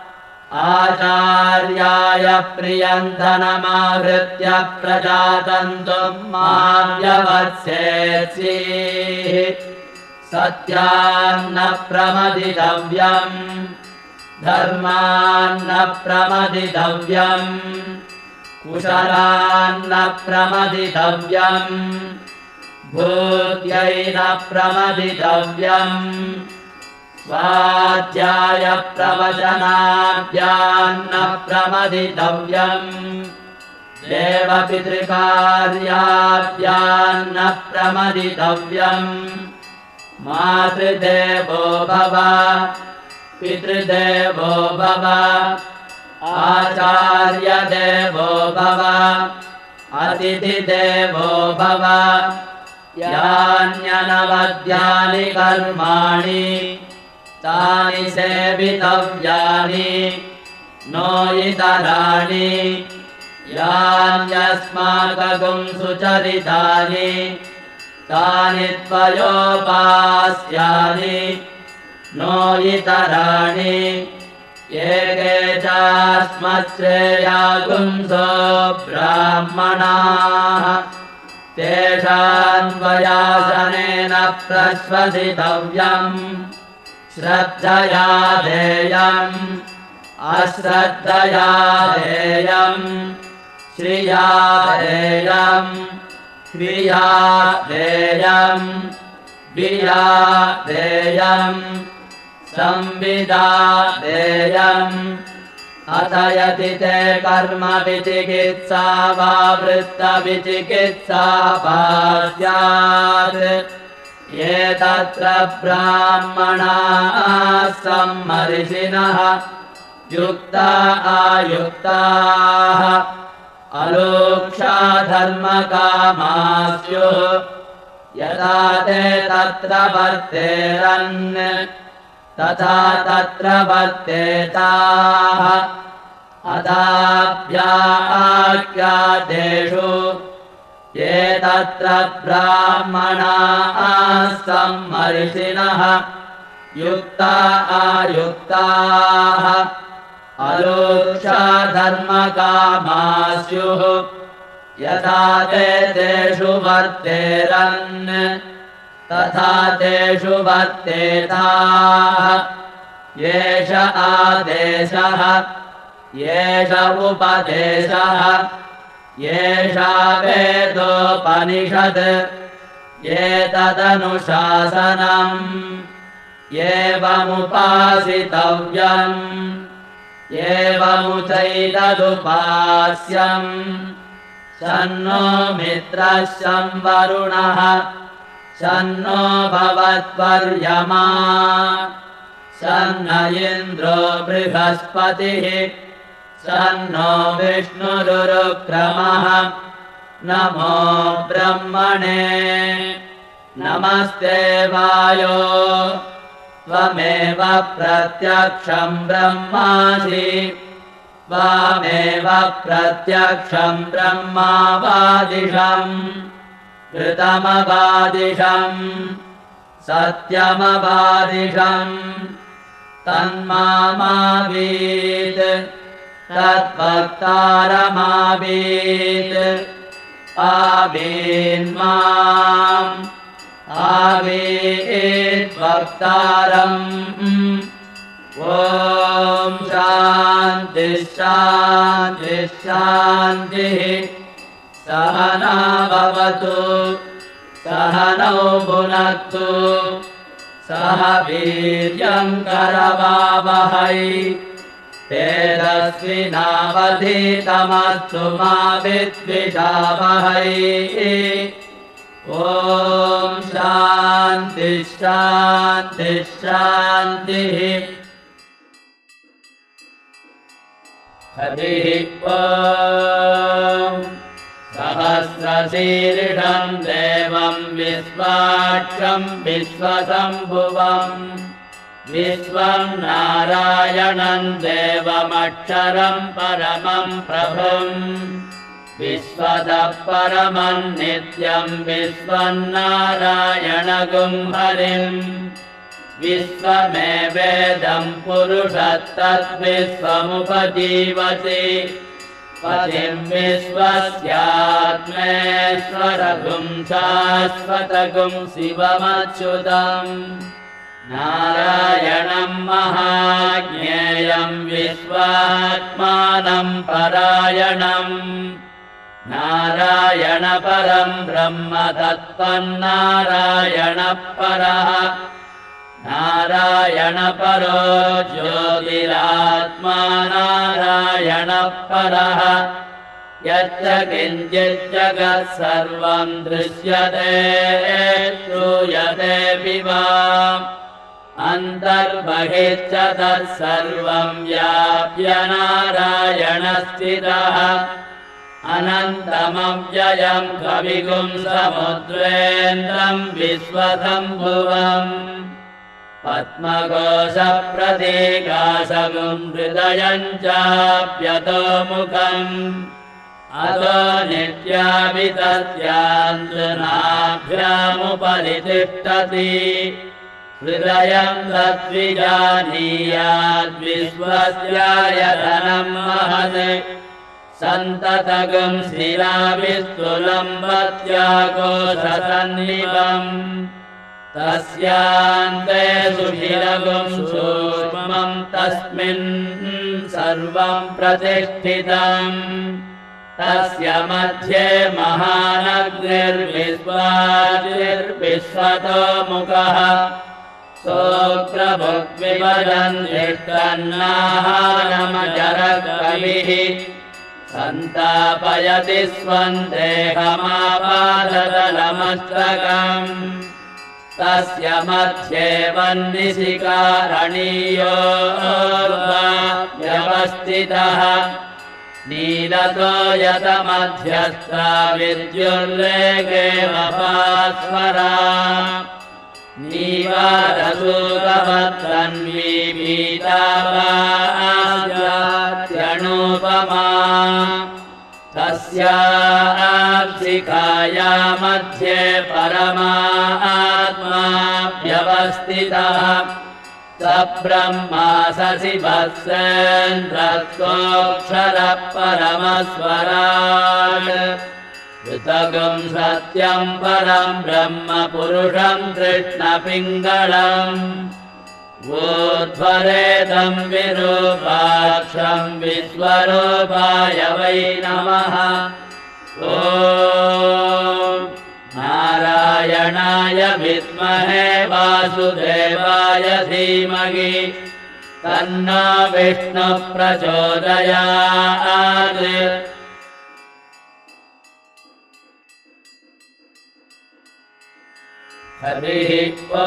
आचार्याय प्रियन्तनमाहृत्य प्रजातन्तुं मां व्यवत्सेत्सीः सत्यान्न प्रमदितव्यम् धर्मान्न प्रमदितव्यम् कुशलान्न प्रमदितव्यम् भूत्यैन प्रमदितव्यम् स्वाध्यायप्रवचनाभ्यान्न प्रमदितव्यम् देवपितृकार्याभ्यान्न प्रमदितव्यम् मातृदेवो भव पितृदेवो भव आचार्यदेवो भव अतिथिदेवो भव यान्यनवद्यानि कर्माणि तानि सेवितव्यानि नो इतराणि यान्यस्माकं सुचरितानि तानि त्वयोपास्यानि नो इतराणि एके चास्मश्रेयागुंसो ब्राह्मणाः तेषान्वयासनेन प्रश्वसितव्यम् श्रद्धया देयम् अश्रद्धया देयम् श्रिया देयम् क्रिया देयम् विया देयम् संविदा देयम् अथ यदि ते कर्म विचिकित्सा वा वृत्तविचिकित्सा वा स्यात् ये तत्र ब्राह्मणाः सम्मर्षिणः युक्ता आयुक्ताः अलोक्षा धर्मकामाः स्युः यथा ते तत्र वर्तेरन् तथा तत्र वर्तेताः अथाभ्याख्यातेषु ये तत्र ब्राह्मणाः सम्मर्षिणः युक्ता आयुक्ताः अलोक्षाधर्मकामा स्युः यथा ते तेषु वर्तेरन् तथा तेषु वर्तेताः एष आदेशः एष उपदेशः एषा वेदोपनिषत् एतदनुशासनम् एवमुपासितव्यम् एवमुचैतदुपास्यम् शन्नो मित्रः शं वरुणः शन्नो भवत्वर्यमा शन्न इन्द्रो बृहस्पतिः शन्नो विष्णुरुक्रमः नमो ब्रह्मणे नमस्ते वायो त्वमेव प्रत्यक्षं ब्रह्मासि त्वामेव प्रत्यक्षं ब्रह्मावादिशम् ऋतमवादिशम् सत्यमवादिशम् तन्मामावीत् तद्वक्तारमावीत् आवीन्माम् आवीद्वक्तारम् ॐ शान्तिः शान्तिः शान्तिः सहना भवतु सहनौ भुनक्तु सह वीर्यङ्करवावहै तेजस्विनावधीतमस्तु मा विद्विषावहै ॐ शान्तिः शान्तिः शान्तिः हरिः ॐ सहस्रशीर्षं देवं विश्वाक्षं विश्वशम्भुवम् विश्वं नारायणं देवमक्षरं परमं प्रभुम् विश्वतः परमं नित्यं विश्वं नारायणगुं हरिम् विश्वमेवेदं पुरुषस्तद्विश्वमुपजीवति पतिं विश्वस्यात्मेश्वरगुं शाश्वतगुं शिवमच्युतम् नारायणं महाज्ञेयं विश्वात्मानं परायणम् नारायणपरं ब्रह्म तत्त्वन्नारायणः परः नारायणपरो ज्योतिरात्मा नारायणः परः यच्च किञ्चित् जगत् सर्वं दृश्यते श्रूयते वा अन्तर्बहिश्च तत्सर्वं व्याप्य नारायणस्थितः अनन्तमव्ययं कविगुं समुद्रेन्द्रं विश्वशम्भुवम् पद्मकोशप्रतीकाशगुं हृदयं चाप्यतोमुखम् अतो नित्याभितस्यान्तनाभ्यामुपरि तिष्ठति हृदयं तद्विजानीयाद्विश्वस्यायतनं महत् सन्ततगुं शिलाभिस्तुलम्बत्याकोशसन्निभम् तस्यान्ते सुशिरगुं सूक्ष्मं तस्मिन् सर्वं प्रतिष्ठितम् तस्य मध्ये महानग्निर्विश्वाचिर्विश्वतो मुखः सोऽग्रभुग्विभजन् निष्कन्नाहारमजरकविः सन्तापयति स्वं देहमापादतलमस्तकम् तस्य मध्ये वह्निशिखारणीयो व्यवस्थितः नीलतो यतमध्यस्था विद्युल्लेखे वपास्वरा नीवारसूतवत्तन्वी पीतावाद्यात्यणुपमा तस्याप्सिकाया मध्ये परमात्माव्यवस्थितः स ब्रह्मा ससि वत्सेन्द्रत्वोऽक्षरः परमस्वराट् ऋतगम् सत्यम् परम् ब्रह्म पुरुषम् कृष्णपिङ्गळम् ऊर्ध्वरेदम् विरूपाक्षम् विश्वरूपाय वै नमः ॐ नारायणाय विद्महे वासुदेवाय धीमहि तन्नो विष्णुः प्रचोदयात् हरिः ॐ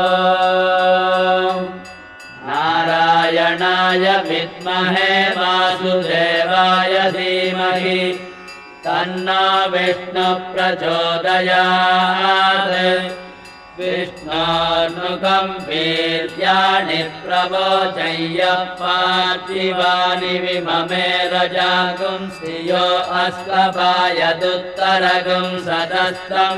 नारायणाय विद्महे वासुदेवाय धीमहि तन्नो विष्णुः प्रचोदयात् विष्णोर्नुकम् वीर्याणि प्रवोचय्य पार्थिवानि विममे रजागुंसियो अस्कपायदुत्तरगुं सदस्तम्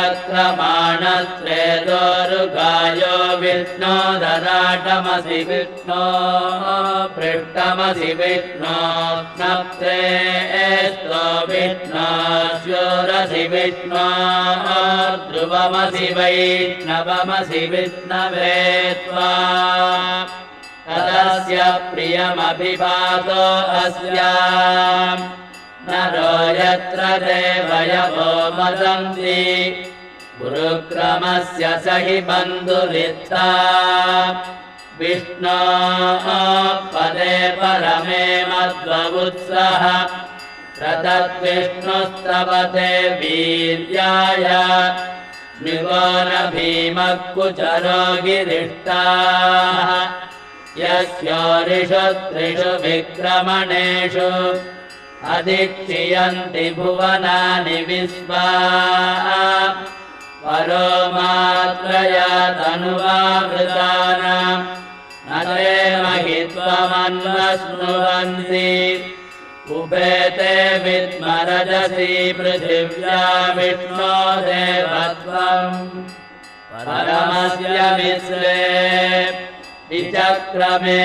विचक्रमाणस्त्रेदोरुगायो विष्णो दराटमसि विष्णो पृष्ठमसि विष्णो नप्ते एस्तो विष्णो स्योरसि विष्णो ध्रुवमसि वै नवमसि विष्णवे त्वा तदस्य प्रियमभिपातो अस्याम् नरो यत्र देवयवो मदन्ति गुरुक्रमस्य स हि बन्धुरित्था विष्णोः पदे परमे मध्ववुत्सः प्रतद्विष्णुस्तवते वीर्याय निगोन भीमः कुचरो गिरिष्टाः यस्योरिषु त्रिषु विक्रमणेषु अधिक्षियन्ति भुवनानि विश्वा परो मात्रया तनुवावृतानाम् न ते महित्वमन्वश्नुवन्ति उपेते विद्मरजसि पृथिव्या विष्णो देवत्वम् परमस्य विश्वे विचक्रमे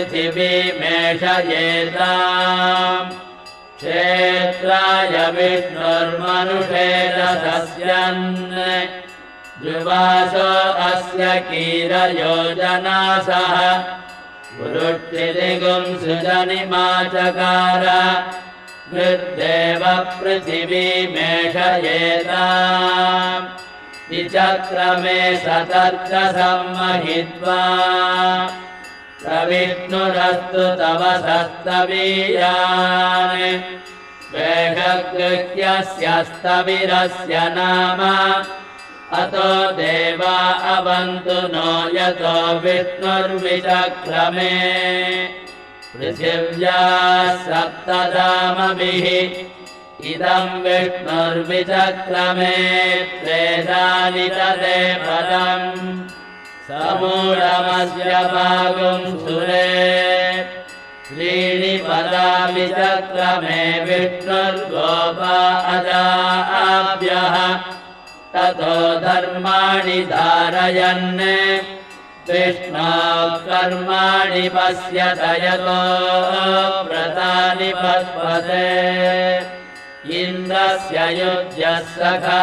पृथिवीमेषयेताम् क्षेत्राय विष्णुर्मनुषे रसस्यन् ध्रुवासो अस्य कीरयोजनासः गुरुक्षिदिगुम् सृजनिमाचकार वृद्देव पृथिवीमेषयेताम् विचक्रमे सतर्क सम्महित्वा प्रविष्णुरस्तु तव सस्तवीयान् वेगगृह्यस्यस्तविरस्य नाम अतो देवा अवन्तु नो यतो विष्णुर्विचक्रमे पृथिव्याः सप्तधामभिः इदम् विष्णुर्विचक्रमे त्रेधानि तदे पदम् समूढमस्य भागुम् सुरे त्रीणि पदा विचक्रमे विष्णुर्गोपा अदाभ्यः ततो धर्माणि धारयन् विष्णोः कर्माणि पश्यत यतो व्रतानि पश्पते इन्द्रस्य युज्यः सखा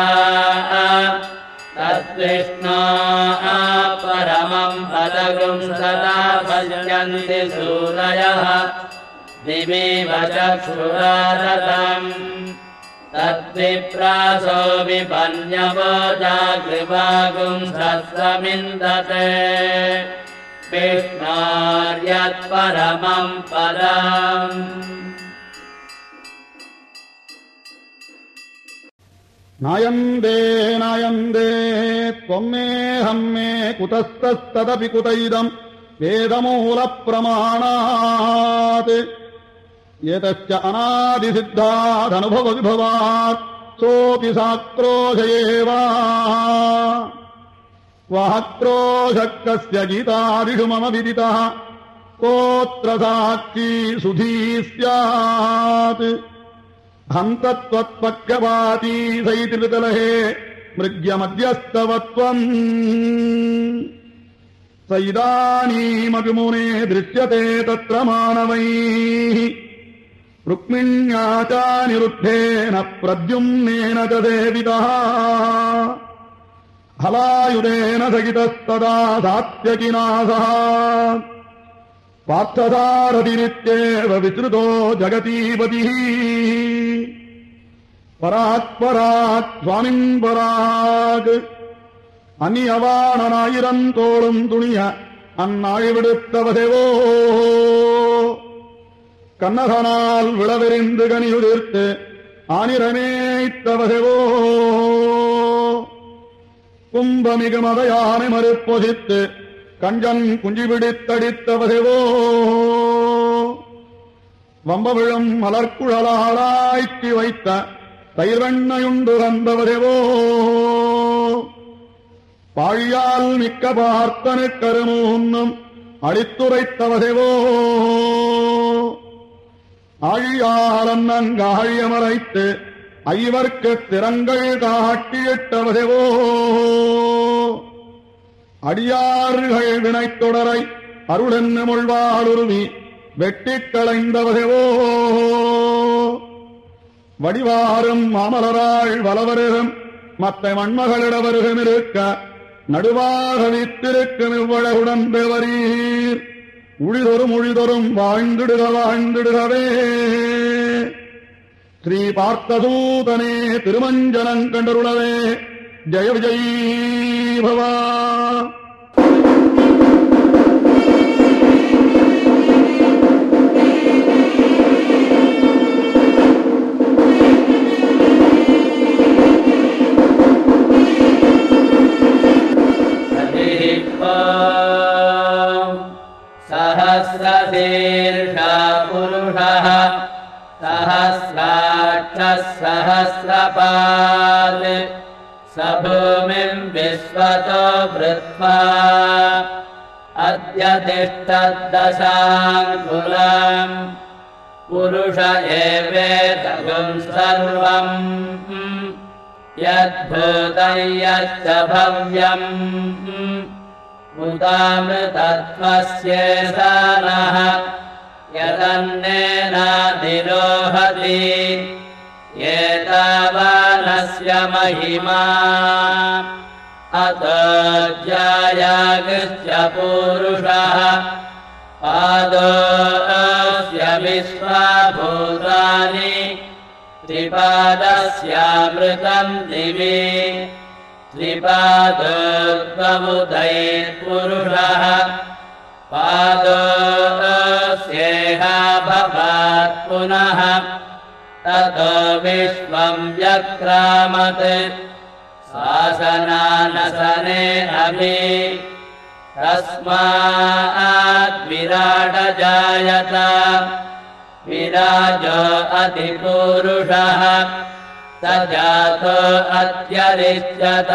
तद्विष्णोः परमम् पदगुम् सदा पश्यन्ति सूरयः दिवीव चक्षुरारतम् तद्विप्रासो विपन्यवो जागृवागुम् सत्समिन्दते विष्णोर्यत्परमम् पदम् नायन्दे नायन्दे त्वमेहम् मे कुतस्तस्तदपि कुत इदम् वेदमूलप्रमाणात् एतश्च अनादिसिद्धादनुभवविभवात् सोऽपि साक्रोश एव क्वः क्रोशः कस्य गीतादिषु मम विदितः कोऽत्र साक्षी सुधी स्यात् हन्तत्वत्पक्षपाती सैति वितलहे मृग्यमध्यस्तवत्वम् स इदानीमपि मुने दृश्यते तत्र मानवैः रुक्मिण्या च निरुद्धेन प्रद्युम्नेन च सेवितः हलायुधेन सहितस्तदा सात्यकिनासः पार्थसारथिरित्येव विश्रुतो जगतीपतिः परात् परात् स्वामिन् परात् அந்நியவாணனாயிரம் தோளும் துணிய அந்நாழி விடுத்தவதேவோ கண்ணகனால் விளவெறிந்து கனியுதிர்த்து ஆனிரமேய்த்தவதேவோ கும்பமிகு மதையானை மறுப்பொசித்து கஞ்சன் குஞ்சி பிடித்தடித்தவதேவோ வம்பவிழும் மலர்குழலாளாய்ச்சி வைத்த தயிர்வெண்ணையுண்டு வந்தவதேவோ பாழியால் மிக்க பார்த்தனு கருமூன்னும் அடித்துரைத்தவதேவோ ஆழியாலன்னங்காழியமரைத்து ஐவர்க்குத் திறங்கள் காட்டியிட்டவதேவோ அடியார்கள் வினைத்தொடரை அருளென்னு முள்வாளுருவி வெட்டிக் களைந்தவதேவோ வடிவாரும் மாமலராள் வலவருகம் மத்த மண்மகளிடவருகம் இருக்க நடுவாக வித்திருக்கும் இவ்வழகுடன் பெவரீர் உழிதொரும் உழிதொரும் வாழ்ந்திடுக வாழ்ந்திடுகவே ஸ்ரீ பார்த்ததூதனே திருமஞ்சனம் கண்டருளவே ஜய விஜய் பவா सहस्रशीर्षा पुरुषः सहस्राक्षः सहस्रपात् स भूमिम् विश्वतो वृत्वा अद्य तिष्ठद्दशाङ्गुलम् पुरुष एवेदगुम् सर्वम् यद्भूतं यच्च भव्यम् उतामृतत्वस्येषानः यदन्नेनाधिरोहति एतावानस्य महिमा अतो ज्यायागस्य पूरुषः पादोऽस्य विश्वाभूतानि त्रिपादस्यामृतम् दिवि त्रिपादोद्भवुदैर्पुरुषः पादोऽस्येह भवात् पुनः ततो विश्वम् व्यक्रामत् शासनानसनेऽभि तस्मात् विराट जायत विराजो अधिपूरुषः स जातो अत्यरिष्यत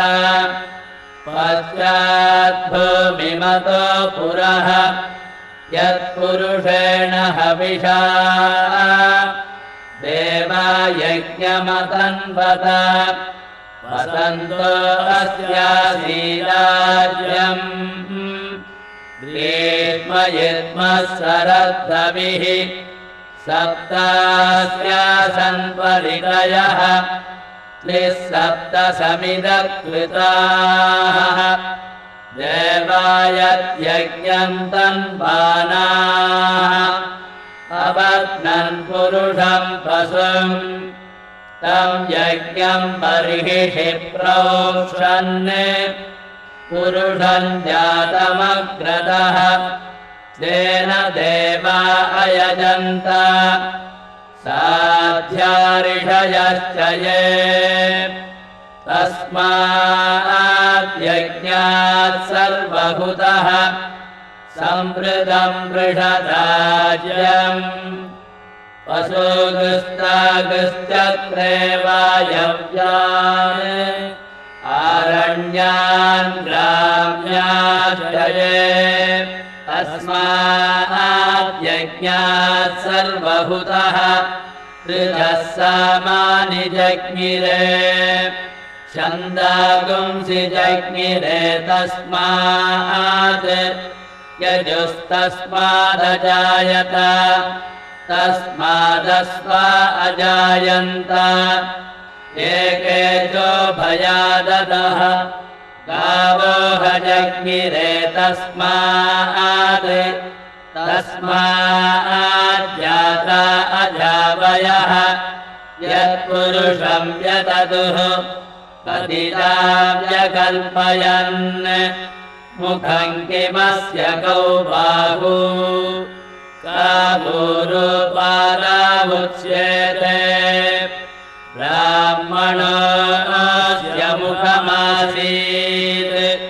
पश्चाद्भूमिमतो पुरः यत्पुरुषेण हविषा देवा यज्ञमतन्वत वसन्तो अस्यासीराज्यम् ग्रीष्मयुग्मः शरद्धविः सप्तास्यासन् परिणयः त्रिसप्त समिदकृताः देवायज्ञम् तन्वानाः अवग्नन् पुरुषम् पशुम् तम् यज्ञम् बर्हिषि प्रोक्षन् पुरुषम् जातमग्रतः तेन देवा अयजन्त साध्यारिषयश्च ये तस्मात् यज्ञात् सर्वभूतः संवृतम् वृषदाज्यम् पशुगुस्तागुश्चक्रे वायव्यान् आरण्यान् ग्राम्याश्चये तस्माद्यज्ञात् सर्वभूतः ऋजः सामानि जज्ञिरे छन्दागुंसि जज्ञिरे तस्मात् यजुस्तस्मादजायत तस्मादस्वा अजायन्त एके भयाददः गावो हजज्ञिरे तस्मात् तस्माज्जाता अजावयः यत्पुरुषं व्यददुः पतिताव्यकल्पयन् मुखं किमस्य कौ बाहू काभूरुपादावुच्येते ब्राह्मणस्य मुखमासीत्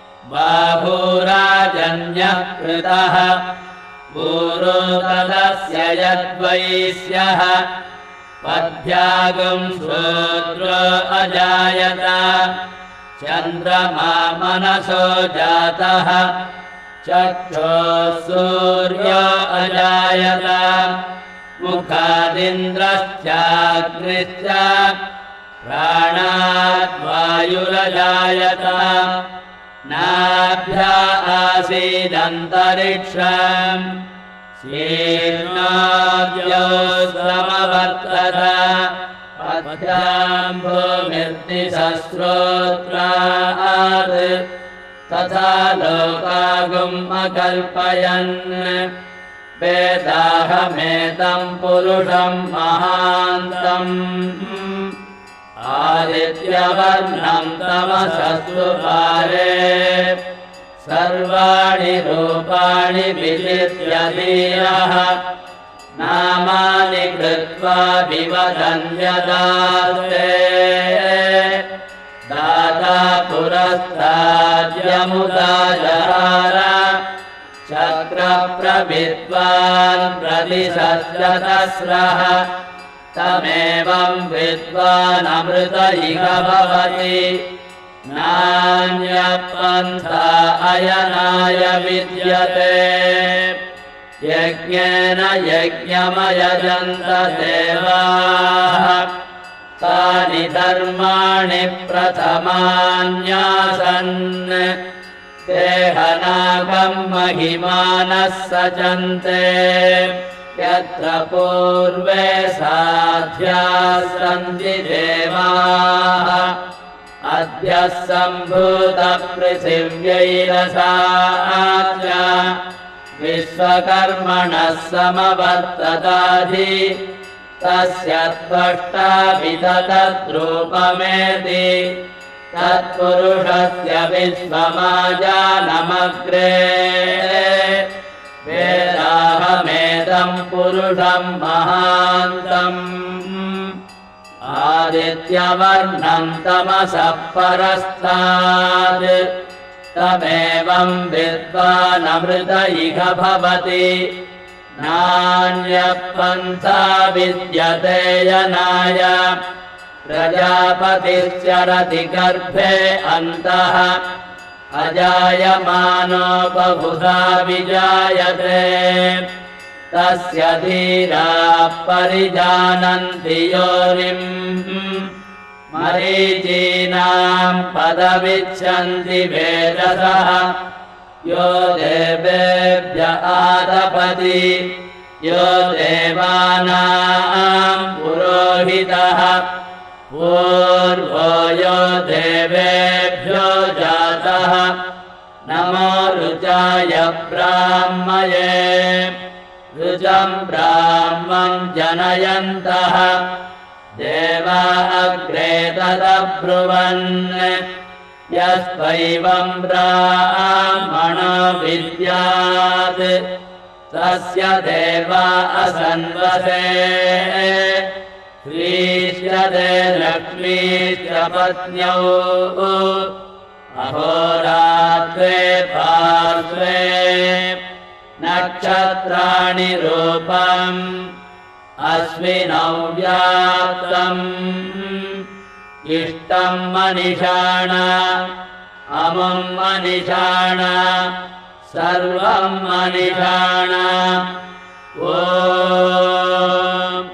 बाहुराजन्यः कृतः पूरो तदस्य यद्वैश्यः पद्भ्यागुं शूद्रो अजायत चन्द्रमा मनसो जातः चक्षुः सूर्यो अजायत मुखादिन्द्रश्चाग्निश्च प्राणात् वायुरजायत नाभ्या आसीदन्तरिक्षम् शीर्णाद्यौ समवर्तत पद्भ्याम् भूमिर्दिशस्रोत्रात् तथा लोकागुम् अकल्पयन् वेदाहमेतम् पुरुषम् महान्तम् आदित्यवर्णम् तमसस्तु पारे सर्वाणि रूपाणि विचित्य धीरः नामानि कृत्वा विवदन्यदास्ते दाता पुरस्ताद्यमुदाजहार चक्रप्रविद्वान् प्रतिशतस्रः तमेवं विद्वानमृत इह भवति नान्यपन्था अयनाय विद्यते यज्ञेन यज्ञमयजन्त देवाः तानि धर्माणि प्रथमान्यासन् देहनागम् महिमानः सचन्ते यत्र पूर्वे साध्याः सन्ति देवाः अद्य सम्भूतपृथिव्यैरसाच्च विश्वकर्मणः समवर्तताधि तस्य त्वष्टा विदधद्रूपमेति तत्पुरुषस्य विश्वमाजानमग्रे वेदाहमेदम् पुरुषम् महान्तम् आदित्यवर्णम् तमसः परस्तात् तमेवम् विद्वानमृत इह भवति नान्यपन्था विद्यते यनाय प्रजापतिश्चरति गर्भे अन्तः अजायमानो बहुधा विजायते तस्य धीराः परिजानन्ति योनिम् मरीचीनाम् पदमिच्छन्ति वेदसः यो देवेभ्य आदपति यो देवानाम् पुरोहितः पूर्वो यो देवेभ्यो जातः नमो ऋचाय ब्राह्मये ऋचम् ब्राह्मम् जनयन्तः देवा अग्रे तदब्रुवन् यस्त्वैवम् ब्राह्मणो विद्यात् तस्य देवा असन्वसे श्रीष्यते लक्ष्मीश्च पत्न्यौ अहोरात्रे पार्श्वे नक्षत्राणि रूपम् अस्मिनौ व्याप्तम् इष्टं मनिषाण अमुं मनिषाण सर्वं मनिषाण ஓம்.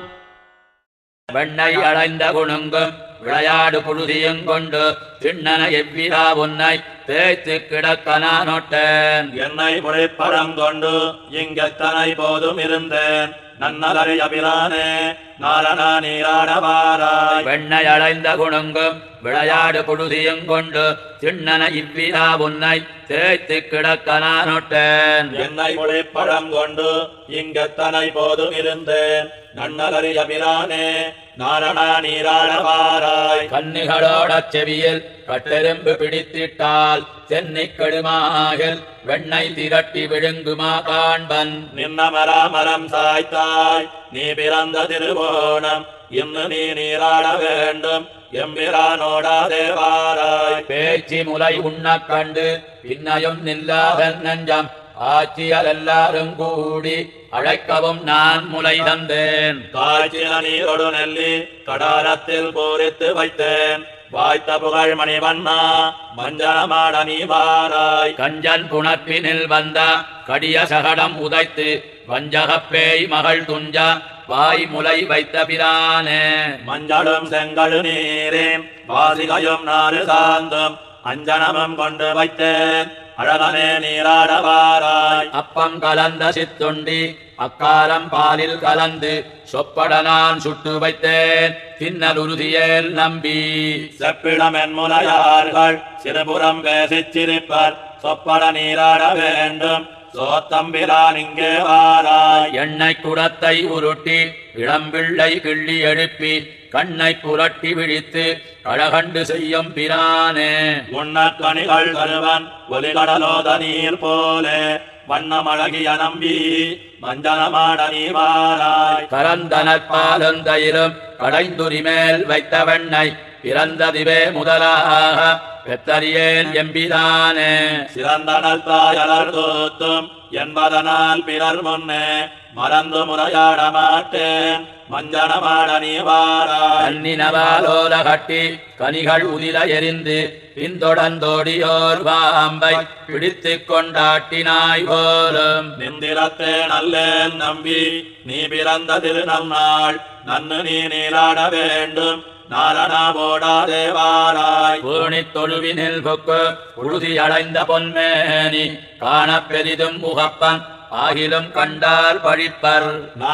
வெண்ணை அடைந்த குணுங்கும் விளையாடு புழுதியும் கொண்டு திண்ணன எவ்விரா உன்னை தேய்த்து கிடக்கனா நோட்டேன். என்னை முளைப்பழம் கொண்டு இங்கத்தனை போதும் இருந்தேன் நன்னலரை அபிரானே நாரணா நீராடவாராய். வெண்ணை அடைந்த குணுங்கும் விளையாடு புழுதியும் கொண்டு திண்ணன இவ்விரா உன்னை தேய்த்து கிடக்கனா நோட்டேன். என்னை முளைப்பழம் கொண்டு இங்கத்தனை போதும் இருந்தேன் நன்னலரை அபிரானே நாரணா நீராடவாராய். கன்னிகளோடச் செவியில் கட்டெரும்பு பிடித்திட்டால் சென்னை கடுமாகில் வெண்ணை திரட்டி விழுங்குமா காண்பன். நின்னமரா மரம் சாய்த்தாய் நீ பிறந்த திருவோணம் இன்னு நீ நீராட வேண்டும் எம்பிரானோடா தேவாராய். பேச்சு முலை உண்ண கண்டு பின்னையும் நில்லாத நெஞ்சம் ஆட்சியல் எல்லாரும் கூடி அழைக்கவும் நான் முலை தந்தேன். காய்ச்சின நீரோடு நெல்லி கடாரத்தில் பூரித்து வைத்தேன் வாய்த்த புகழ் மணிவண்ணா மஞ்சளமாட நீ வாராய். கஞ்சன் புணப்பினில் வந்த கடிய சகடம் உதைத்து வஞ்சகப்பேய் மகள் துஞ்ச வாய் முலை வைத்த பிரானே. மஞ்சளும் செங்கழு நீரேன் வாசிகையும் நாறு சாந்தும் அஞ்சனமும் கொண்டு வைத்தேன் அழகனே நீராடவாராய். அப்பம் கலந்த சித்துண்டி அக்காரம் பாலில் கலந்து சொப்பட நான் சுட்டு வைத்தேன் தின்னல் உறுதியேல் நம்பி. செப்பிடம் என் முலையார்கள் சிறுபுறம் பேசிச் சிரிப்பர் சொப்பட நீராட வேண்டும் சோத்தம்பிரான் இங்கே வாராய். எண்ணெய் குடத்தை உருட்டி இளம்பிள்ளை கிள்ளி எழுப்பி கண்ணை புரட்டி விழித்து கழகண்டு செய்யும் பிரானே. உண்ணக்கணிகள் கருவன் ஒலிகடலோத நீர் போலே வண்ணமழகிய நம்பி மஞ்சனமாட நீ வாராய். கரந்தனற்பாலந்தயிலும் கடைந்துரி மேல் வைத்த வெண்ணை பிறந்ததிவே முதலாக பெத்தறியேன் எம்பிரானே. சிறந்தனல் தாயலர் தூத்தும் என்பதனால் பிறர் முன்னே மறந்து முறையாட மாட்டேன் மஞ்சனமாட நீ வாராய். கண்ணினவாலோல கட்டி கனிகள் உதிர எரிந்து பின்தொடர்ந்தோடியோர் பாம்பை பிடித்து கொண்டாட்டினாய் போலும். நிந்திரத்தே நல்லேன் நம்பி நீ பிறந்த திருநம் நாள் நன்னு நீ நீராட வேண்டும் நாரணா போடா தேவாராய். பூணித் தொழுவினில் பொக்கு உழுதி அடைந்த பொன்மேனி காணப் பெரிதும் முகப்பன் ஆகிலும் கண்டார் பழிப்பர்.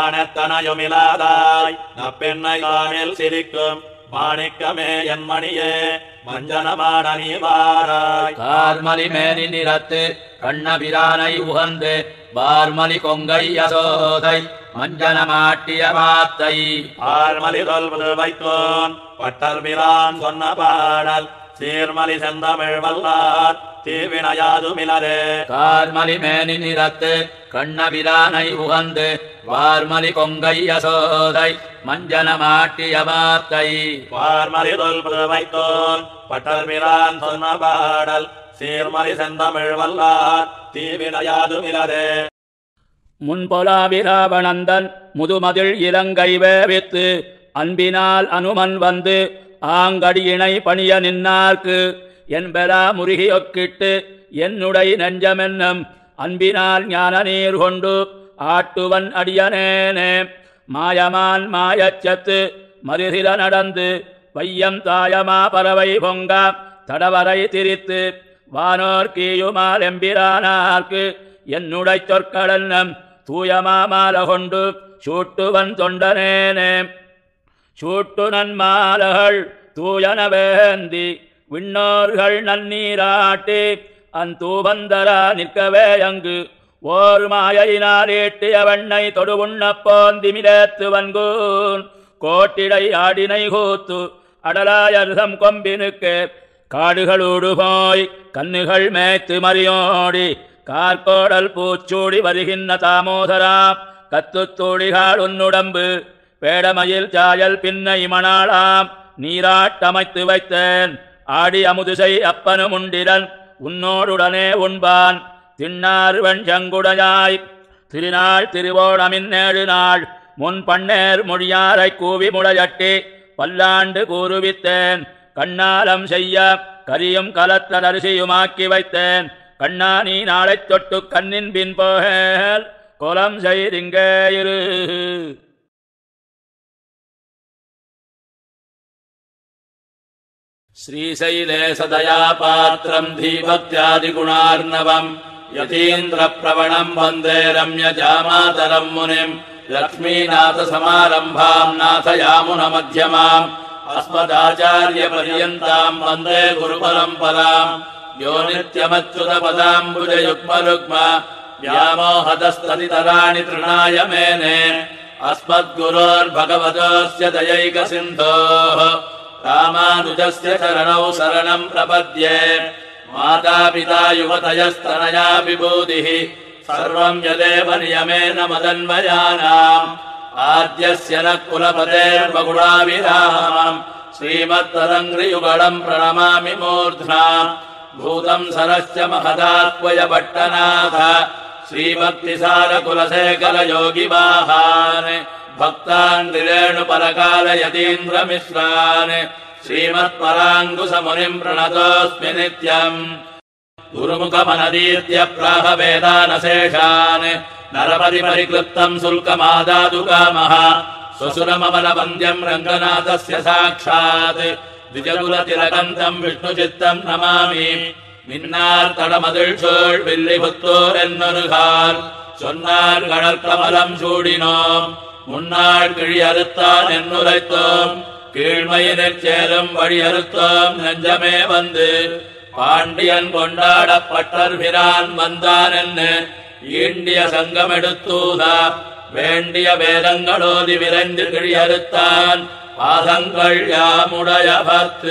நாணத்தனையுமிலாதாய் நப்பெண்ணை காணில் சிரிக்கும் மாணிக்கமே என் மணியே மஞ்சனமாட நீ வாராய். கார்மலி மேனி நிறத்து கண்ணபிரானை உகந்து பார்மலி கொங்கை யசோதை மஞ்சனமாட்டிய வாத்தை. ஆர்மலி சொல்வது வைத்தோன் பட்டர் பிரான் சொன்ன பாடல் சீர்மலி செந்தமிழ் வல்லார் தீவினையாதுமிலரே. கார்மலி மேனி நிறத்து கண்ணபிரானை உகந்து பார்மலி கொங்கை யசோதை மஞ்சனமாட்டிய வாத்தை. பார்மலி சொல்வது வைத்தோன் பட்டர் பிரான் சொன்ன பாடல் சீர்மலி செந்தமிழ் வல்லார் தீவினையாதுமிலரே. முன்பொலாவிராவணந்தன் முதுமதில் இலங்கை வேவித்து அன்பினால் அனுமன் வந்து ஆங்கடியினை பணிய நின்னார்க்கு என்பதா முருகியொக்கிட்டு என்னுடைய நெஞ்சமென்னும் அன்பினால் ஞான நீர் கொண்டு ஆட்டுவன் அடியனேனே. மாயமான் மாயச்சத்து மருகில நடந்து வையம் தாயமா பறவை பொங்க தடவரை திரித்து வானோர் கீயுமால் எம்பிரானார்க்கு என்னுடை சொற்களன்னம் தூயமாமால கொண்டு சூட்டுவன் தொண்டனேனே. சூட்டு நன்மாலகள் தூயன வேந்தி விண்ணோர்கள் நன்னீராட்டி அந்தூபந்தரா நிற்கவே அங்கு ஓர் மாயினால் ஈட்டிய வெண்ணை தொடுவுண்ண போந்திமிலேத்து வன்கூன் கோட்டிடை ஆடினை கூத்து அடலாயர்தம் கொம்பினுக்கு காடுகளோடு போய் கண்ணுகள் மேய்த்து மறியோடி கார்கோடல் பூச்சூடி வருகின்ற தாமோதரா கத்துத்தூடிகாள் உன்னுடம்பு பேடமையில் சாயல் பின்னை மணாளாம் நீராட்டமைத்து வைத்தேன். ஆடி அமுதுசை அப்பனும் உண்டிரன் உன்னோடுடனே உண்பான் தின்னார் வெண்சங்குடையாய் திருநாள் திருவோணமின் ஏழு நாள் முன் பண்ணேர் மொழியாரை கூவி முளையட்டி பல்லாண்டு கூறுவித்தேன். கண்ணாலம் செய்ய கரியும் கலத்த அரிசியுமாக்கி வைத்தேன். கண்ணா நீ நாளைத் தொட்டு கண்ணின் பின் போகேல் கோலம் செய்திங்கே இரு. ஸ்ரீசைலே சதயா பாத்திரம் தீபக்தியாதிகுணார்ணவம் யதீந்திர பிரவணம் வந்தே ரம்ய ஜாமாதரம் முனிம் லக்ஷ்மீநாத சமாரம்பாம் நாதயாமுன மத்தியமாம் அஸ்மதாச்சாரிய பரியந்தாம் வந்தே குரு பரம்பராம். யோ நித்யமச்சுத பதாம்புஜ யுக்மருக்ம व्यामोहतस्तदितराणि तृणाय मेने अस्मद्गुरोर्भगवतोऽस्य दयैक सिन्धोः रामानुजस्य चरणौ शरणम् प्रपद्ये. मातापिता युवतयस्तनया विभूतिः सर्वम् यदेव नियमेन मदन्वयानाम्. आद्यस्य नः कुलपतेर्वगुणाभिरामम् श्रीमत्तदङ्घ्रियुगलम् प्रणमामि मूर्ध्ना. भूतम् सरश्च महदात्वय पट्टनाथ श्रीभक्तिसारकुलशेखरयोगिवाहान् भक्तान् त्रिरेणुपरकालयतीन्द्रमिश्रान् श्रीमत्पराङ्कुशमुनिम् प्रणतोऽस्मि नित्यम्. गुरुमुखमनदीत्य प्राह वेदानशेषान् नरपरिपरिक्लृप्तम् शुल्कमादातुकामः स्वसुरममलवन्द्यम् रङ्गनाथस्य साक्षात् द्विजकुलतिलकन्तम् विष्णुचित्तम् नमामि. மின்னார் தடமதில் சோழ் வில்லி புத்தோர் என்னொருகால் சொன்னார் கடற்கமலம் சூடினோம். முன்னாள் கிழி அறுத்தான் என்னுரைத்தோம் கீழ்மையினிற் சேரும் வழி அறுத்தோம் நெஞ்சமே வந்து. பாண்டியன் கொண்டாடப்பட்டர் பிரான் வந்தான் என்று ஈண்டிய சங்கமெடுத்தூதா வேண்டிய வேதங்களோதி விரைந்து கிழி அறுத்தான் பாதங்கள் யாமுடைய பத்து.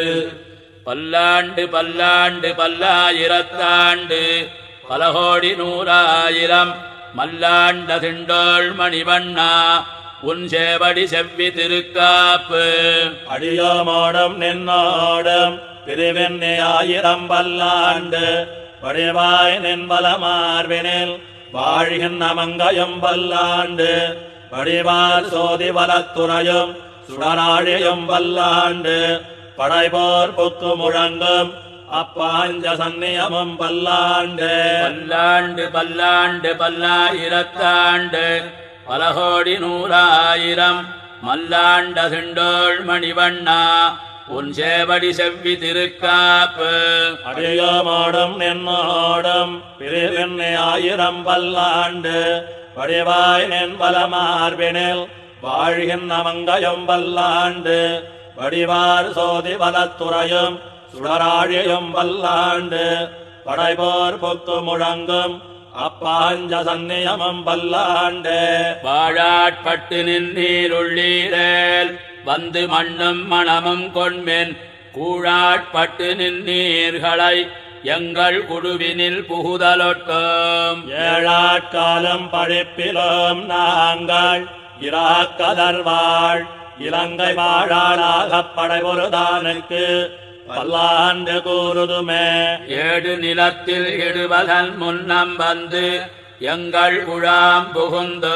பல்லாண்டு பல்லாண்டு பல்லாயிரத்தாண்டு பலகோடி நூறாயிரம் மல்லாண்ட திண்டோள் மணிவண்ணா உன் சேவடி செவ்வி திருக்காப்பு. அடியோமோடும் நின்னோடும் பிரிவெண்ணி ஆயிரம் பல்லாண்டு வடிவாய் நின்பலமார்வினில் வாழ்கின்ற மங்கையும் பல்லாண்டு வடிவார் சோதி வலத்துறையும் சுடராழியும் பல்லாண்டு படைபோர் புக்கு முழங்கும் அப்பாஞ்ச சன்னியமும் பல்லாண்டு. பல்லாண்டு பல்லாண்டு பல்லாயிரத்தாண்டு பலகோடி நூறாயிரம் மல்லாண்ட திண்டோள் மணிவண்ணா உன் சேவடி செவ்வி திருக்காப்பு. அடியோமோடும் நின்னோடும் பிரிவெண்ணி ஆயிரம் பல்லாண்டு வடிவாய் நின்பலமார்பினில் வாழ்கின்ற மங்கையும் பல்லாண்டு வடிவார் சோதி வலத்துறையும் சுடராழியும் பல்லாண்டு படைபோர் பொக்கு முழங்கும் அப்பாஞ்ச சன்னியமும் பல்லாண்டு. வாழாட்பட்டு நின்றீருள்ளீரேல் வந்து மண்ணும் மணமும் கொண்மென் கூழாட்பட்டு நின்றீர்களை எங்கள் குழுவினில் புகுதலொட்டோம். ஏழாட்காலம் பழிப்பிலோம் நாங்கள் இராக்கதர்வாள் இலங்கை வாழாளாகப் படைபொருதானுக்கு பல்லாண்டு கூறுதுமே. ஏடு நிலத்தில் இடுவதன் முன்னம் வந்து எங்கள் குழாம் புகுந்து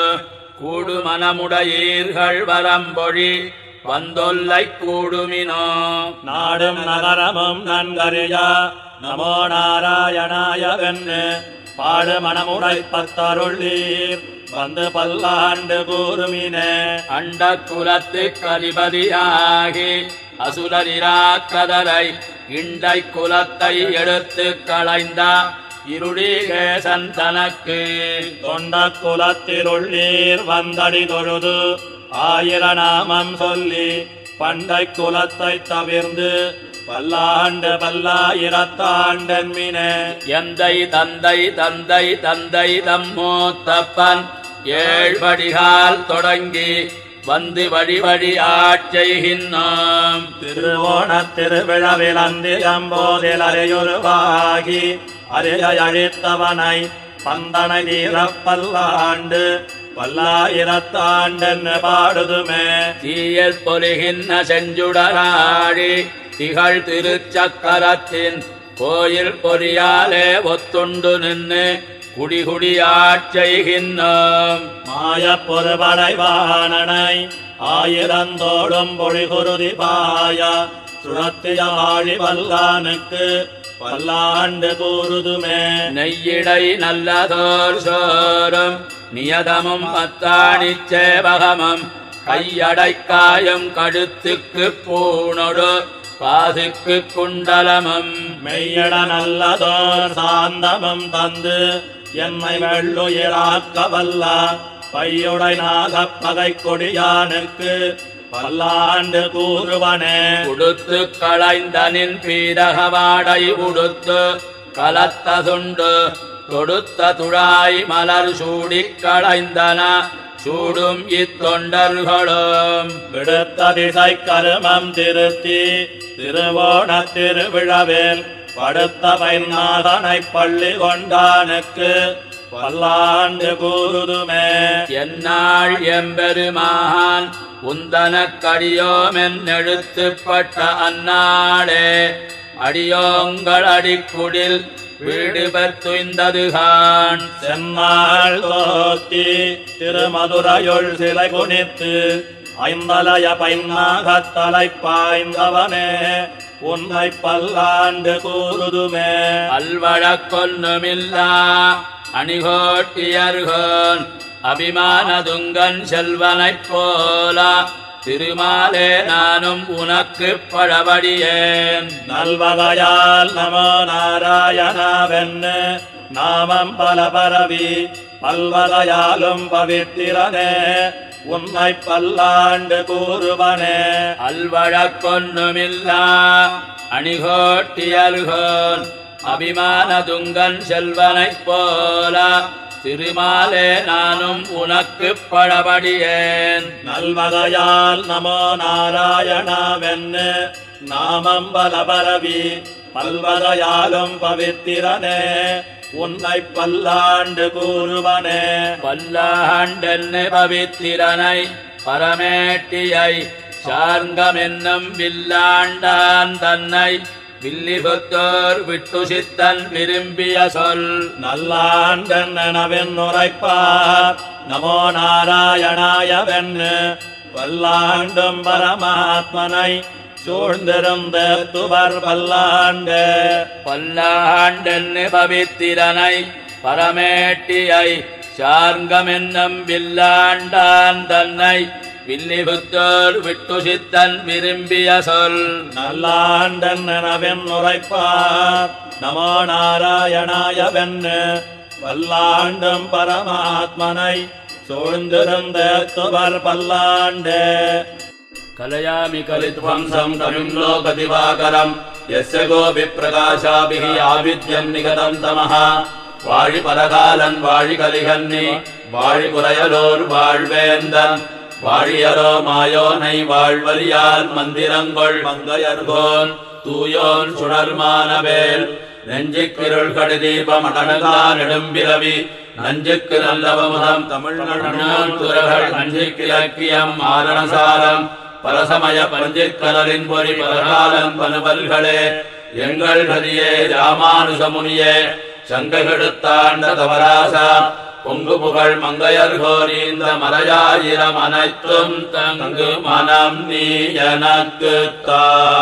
கூடுமனமுடையீர்கள் வரம்பொழி வந்தொல்லை கூடுமினோ. நாடும் நகரமும் நன்கறியா நமோ நாராயணாயவென்னு பாடு மனமுடை பத்தருள்ளீர் வந்து பல்லாண்டு கூறுமினே. அண்ட குலத்து கதிபதியாகி அசுரரிராக்கதரை இண்டை குலத்தை எடுத்து களைந்த இருளீகேசன் தனக்கு தொண்ட குலத்திலுள்ளீர் வந்தடி தொழுது ஆயிர நாமம் சொல்லி பண்டை குலத்தை தவிர்ந்து பல்லாண்டு பல்லாயிரத்தாண்டன்மினே. எந்தை தந்தை தந்தை தந்தை தம்மூத்தப்பன் ஏழ்படிகால் தொடங்கி வந்து வழி வழி ஆட்செய்கின்றோம். திருவோண திருவிழாவில் அந்தியம்போதில் அறையுருவாகி அறையை அழித்தவனை பந்தனை தீரப்பல்லாண்டு பல்லாயிரத்தாண்டென்று பாடுதுமே. தீயல் பொலிகின்ற செஞ்சுடராழி திகழ் திருச்சக்கரத்தின் கோயில் பொறியாலே ஒத்துண்டு நின்று குடிகுடியாட்ச் செய்கின்றோம். மாயப் பொறுபடைவானனை ஆயிரந்தோடும் பொழிகுருதி பாய சுழத்திய ஆழி வல்லானுக்கு பல்லாண்டு கூறுதுமே. நெய்யிடை நல்லதோர் சோறும் நியதமும் பத்தாணிச் சேவகமும் கையடைக்காயும் கழுத்துக்கு பூணொடு பாசுக்கு குண்டலமும் மெய்யட நல்லதோர் சாந்தமும் தந்து என்னை வெள்ளுயிராக்க வல்ல பையுடை நாகப் பகை கொடியானுக்கு பல்லாண்டு கூறுவனே. உடுத்து களைந்தனின் பீதகவாடை உடுத்து கலத்த சுண்டு தொடுத்த துழாய் மலர் சூடிக் களைந்தன சூடும் இத்தொண்டர்களும் விடுத்த திசை கருமம் திருத்தி திருவோண திருவிழாவில் படுத்த பைநாதனை பள்ளி கொண்டானுக்கு பல்லாண்டு கூறுதுமே. என்னாள் எம்பெருமான் உந்தனக்கடியோமென் எழுத்துப்பட்ட அந்நாளே அடியோங்கள் அடிக்குடில் வீடு பெற்றுந்ததுகான் சென்னாள் தோத்தி திருமதுரையுள் சிலை குனித்து ஐந்தலய பைநாகத்தலை பாய்ந்தவனே உன்னை பல்லாண்டு கூறுதுமே. அல்வழக்கொன்னுமில்லா அணிகோட்டியர்கோன் அபிமானதுங்கன் செல்வனைப் போல திருமாலே நானும் உனக்கு பழபடியேன். நல்வகையால் நமோ நாராயணாவென்னு நாமம் பல பரவி பல்வகையாலும் பவித்திரனே உன்னை பல்லாண்டு கூறுவனே. அல்வழக்கொன்னுமில்லா அணிகோட்டியர்கோன் அபிமானதுங்கன் செல்வனைப் போல திருமாலே நானும் உனக்கு பழபடியேன். நல்வகையால் நமோ நாராயணாவென்னு நாமம் பல பரவி பல்வகையாலும் பவித்திரனே உன்னை பல்லாண்டு கூறுவனே. பல்லாண்டென்னு பவித்திரனை பரமேட்டியை சார்ங்கமென்னும் வில்லாண்டான் தன்னை வில்லிபுத்தோர் விட்டு சித்தன் விரும்பிய சொல் நல்லாண்டென்னவென் உரைப்பார் நமோ நாராயணாயவென்னு பல்லாண்டும் பரமாத்மனை சூழ்ந்திருந்த துவர் பல்லாண்டு. பல்லாண்டென்னு பவித்திரனை பரமேட்டியை சார்ங்கமென்னும் வில்லாண்டான் தன்னை வில்லிபுத்தோர் விட்டு சித்தன் விரும்பிய சொல் நல்லாண்டென்னவென் உரைப்பார் நமோ நாராயணாயவென்னு பல்லாண்டும் பரமாத்மனை சூழ்ந்திருந்த துவர் பல்லாண்டு. கலயாமி கலித்வம்சம் கவிம் லோகதிவாகரம் யஸ்ய கோபி பிரகாசாபிஹி ஆவித்யம் நிகதம் தமஹ. வாழி பரகாலன் வாழி கலிகன்னி வாழி குறையலோர் வாழ்வேந்தன் வாழியரோ மாயோனை வாழ்வலியால் மந்திரங்கொள் மங்கையர்கோன் தூயோன் சுடர்மானவேல் நெஞ்சுக்கிருள் கடுதீபம் அடங்கா நெடும்பிரவி நஞ்சுக்கு நல்லவமுதம் தமிழ்நாடு துறகள் நஞ்சுக்கு இலக்கியம் மாரணசாரம் பரசமய பஞ்சிற்கலின் பொறி பரகாலன் பனுபல்களே எங்கள் ஹரியே ராமானுசமுனியே சங்கைகெடுத்தாண்ட தவராசா பொங்கு புகழ் மங்கையர்கோரீந்த மலையாயிரம் அனைத்தும் தங்கு மனம் நீ எனக்கு தா.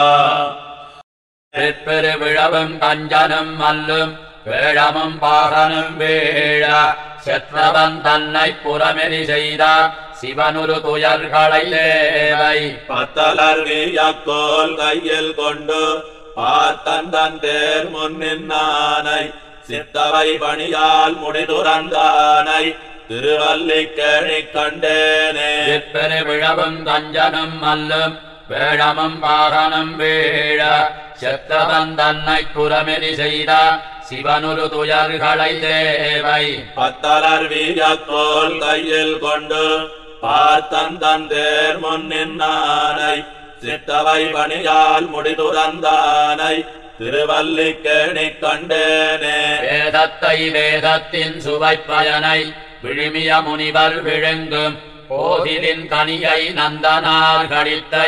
பெரு விழவும் கஞ்சனும் மல்லும் வேழமும் பாகனும் வேழ செற்றவன் தன்னை புறமெறி செய்த சிவனுரு துயர்களை தேவை பத்தலர் வீயக்கோல் கையில் கொண்டு பார்த்தந்தன் தேர் முன்னின்னானை சித்தவை பணியால் முடிதுறந்தானை திருவல்லிக்கேணி கண்டேனே. பெரு விழவும் கஞ்சனும் மல்லும் வேழமும் பாகனும் வேழ செத்தவன் தன்னை புறமெறி செய்த சிவனுரு துயர்களை தேவை பத்தலர் வீயக்கோல் கையில் கொண்டு பார்த்தந்தன் தேர் முன்னின்னானை சித்தவை பணியால் முடிதுறந்தானை திருவல்லிக்கேணி கண்டேனே. வேதத்தை வேதத்தின் சுவை பயனை விழுமிய முனிவர் விழுங்கும் போதிலின் கனியை நந்தனார் கடித்தை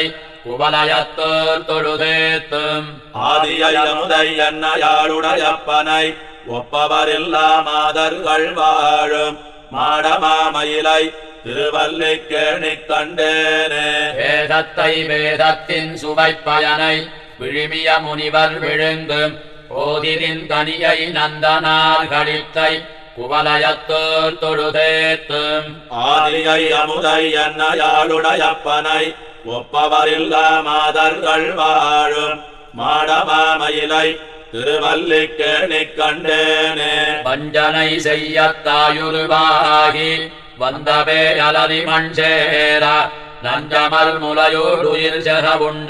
குவலயத்தோர் தொழுதேத்தும் ஆதியை அமுதை என்னையாளுடையப்பனை ஒப்பவரில்லா மாதர்கள் வாழும் மாடமாமயிலை திருவல்லிக்கேணிக் கண்டேனே. வேதத்தை வேதத்தின் சுவைப்பயனை விழுமிய முனிவர் விழுங்கும் போதிரின் கனியை நந்தனார் கழித்தை குவலயத்தோர் தொழுதேத்தும் ஆதியை அமுதை என்னையாளுடையப்பனை ஒப்பவரில்லா மாதர்கள் வாழும் மாடமாமயிலை திருவல்லிக்கேணிக் கண்டேனே. வஞ்சனை செய்யத்தாயுருவாகி வந்தவே அலதி மண் சேர நஞ்சமல் முலையோடுயிர் செகவுண்ட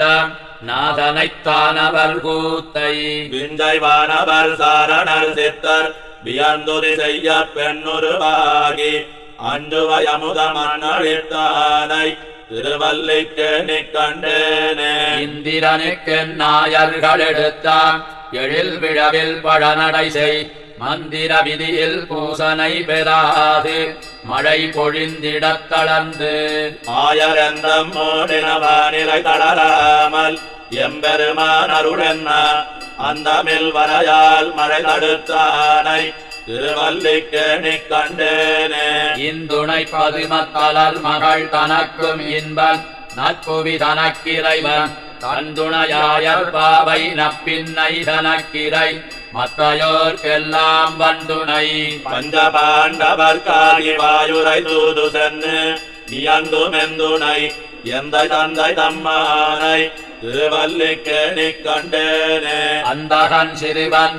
நாதனைத்தானவர் கூத்தை விஞ்சை வானவர் சாரணர் சித்தர் வியந்துரி செய்ய பெண்ணுருவாகி அஞ்சுவை அமுத மன்னழித்தானை திருவல்லிக்கேணிக் கண்டேனே. இந்திரனுக்கு நாயர்கள் எடுத்தார் எழில் விழவில் பழநடை செய் மந்திர விதியில் பூசனை பெறாது மழை பொழிந்திடத் தளர்ந்து ஆயரந்தம் மோடினவானிலை தளராமல் எம்பெருமான் அருளென்ன அந்தமில் வரையால் மழை தடுத்தானை திருவல்லிக்கேணிக் கண்டேனே. இந்துணை பதுமத்தலர் மகள் தனக்கும் இன்பன் நட்புவி தனக்கிறைவன் தந்துணையாயர் பாவை நப்பின்னை தனக்கிரை மற்றையோர்க்கெல்லாம் வந்துணை பஞ்ச பாண்டவர் காகி வாயுரை தூது சென்னு இயந்து மெந்துணை எந்த தந்தை தம்மானை திருவல்லிக்கேணிக் கண்டேனே. அந்தகன் சிறுவன்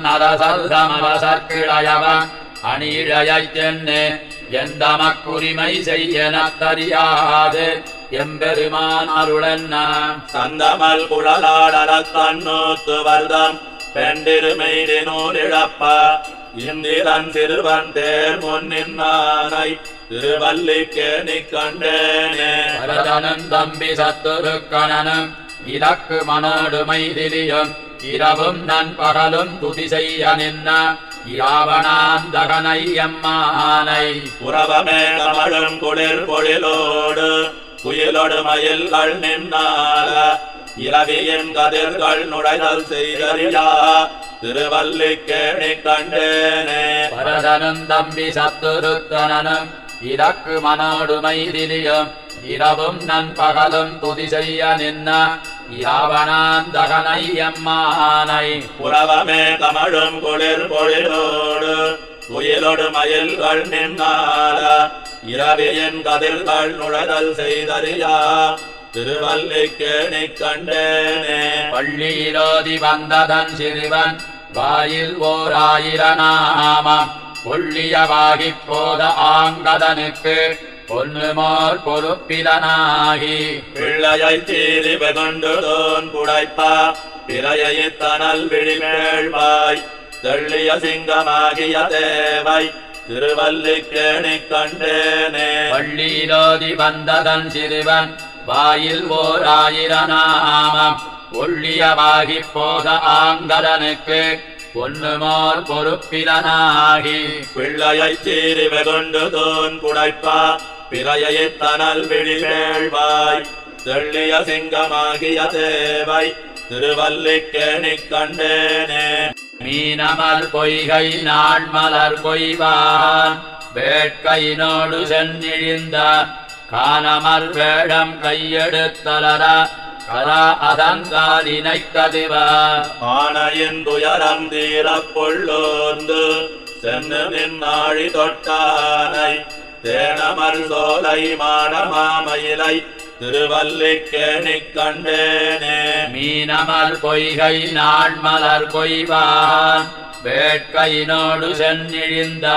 அரசர்தமரசற்கிழையவன் அணிழையச் சென்னு எந்த மக்குரிமை செய்யனத் தெரியாது எம்பெருமான் அருளென்ன சந்தமல் குழலாடரக் கண்ணூத்து வர்தம் பெண்டிருமெய்தி நூலிழப்ப இந்திரன் சிறுவன் தேர் முன்னின்னானை திருவல்லிக்கேணிக் கண்டேனே. பரதனும் தம்பி சத்துருக்கணனும் இலக்கு மனோடுமை திரியும் இரவும் நண்பகலும் துதி செய்ய நின்ன இராவணாந்தகனை எம்மானை புறவமே கமழும் குளிர் பொழிலோடு குயிலொடு மயில்கள் நின்னால இரவியின் கதிர்கள் நுழைதல் செய்தறியா திருவல்லிக்கேணிக் கண்டேனே. பரதனும் தம்பி சத்துருக்கணனும் இலக்கு மனோடுமை திரியும் இரவும் நண்பகலும் துதி செய்ய நின்ன யாவனாந்தகனை எம்மானை புறவமே கமழும் குளிர் பொழிலோடு குயிலொடு மயில்கள் நின்னால இரவியின் கதிர்கள் நுழைதல் செய்தறியா திருவல்லிக்கேணிக் கண்டேனே. பள்ளியிலோதி வந்ததன் சிறுவன் வாயில் ஓர் ஆயிரநாமம் ஒள்ளியவாகிப் போத ஆங்கதனுக்கு பொன்னுமோர் பொறுப்பிலனாகி பிள்ளையைச் சீறி வெகுண்டு தோன் புடைப்பா பிறையைத்தனல் விழிமேழ்வாய் தெள்ளிய சிங்கமாகிய தேவை திருவல்லிக்கேணிக் கண்டேனே. பள்ளியிலோதி வந்ததன் சிறுவன் வாயில் ஓர் ஆயிரநாமம் ஒள்ளியவாகிப் போத ஆங்கதனுக்கு பொன்னுமோர் பொறுப்பிலனாகி பிள்ளையைச் சீறி வெகுண்டு தோன் புடைப்பா பிறையைத்தனல் விழிமேழ்வாய் தெள்ளிய சிங்கமாகிய தேவை திருவல்லிக்கேணிக் கண்டேனே. மீனமல் பொய்கை நாள் மலர் கொய்வான் வேட்கையினோடு சென்னிழிந்த காணமர் வேடம் கையெடுத்தலர கரா அதங்காலினை கதிவ ஆனையின் துயரம் தீரப் பொள்ளோர்ந்து சென்னு நின்னாழி தொட்டானை தேனமர் சோலை மாடமாமயிலை திருவல்லிக்கேணிக் கண்டேனே. மீனமல் பொய்கை நாள் மலர் கொய்வான் வேட்கையினோடு சென்னிழிந்த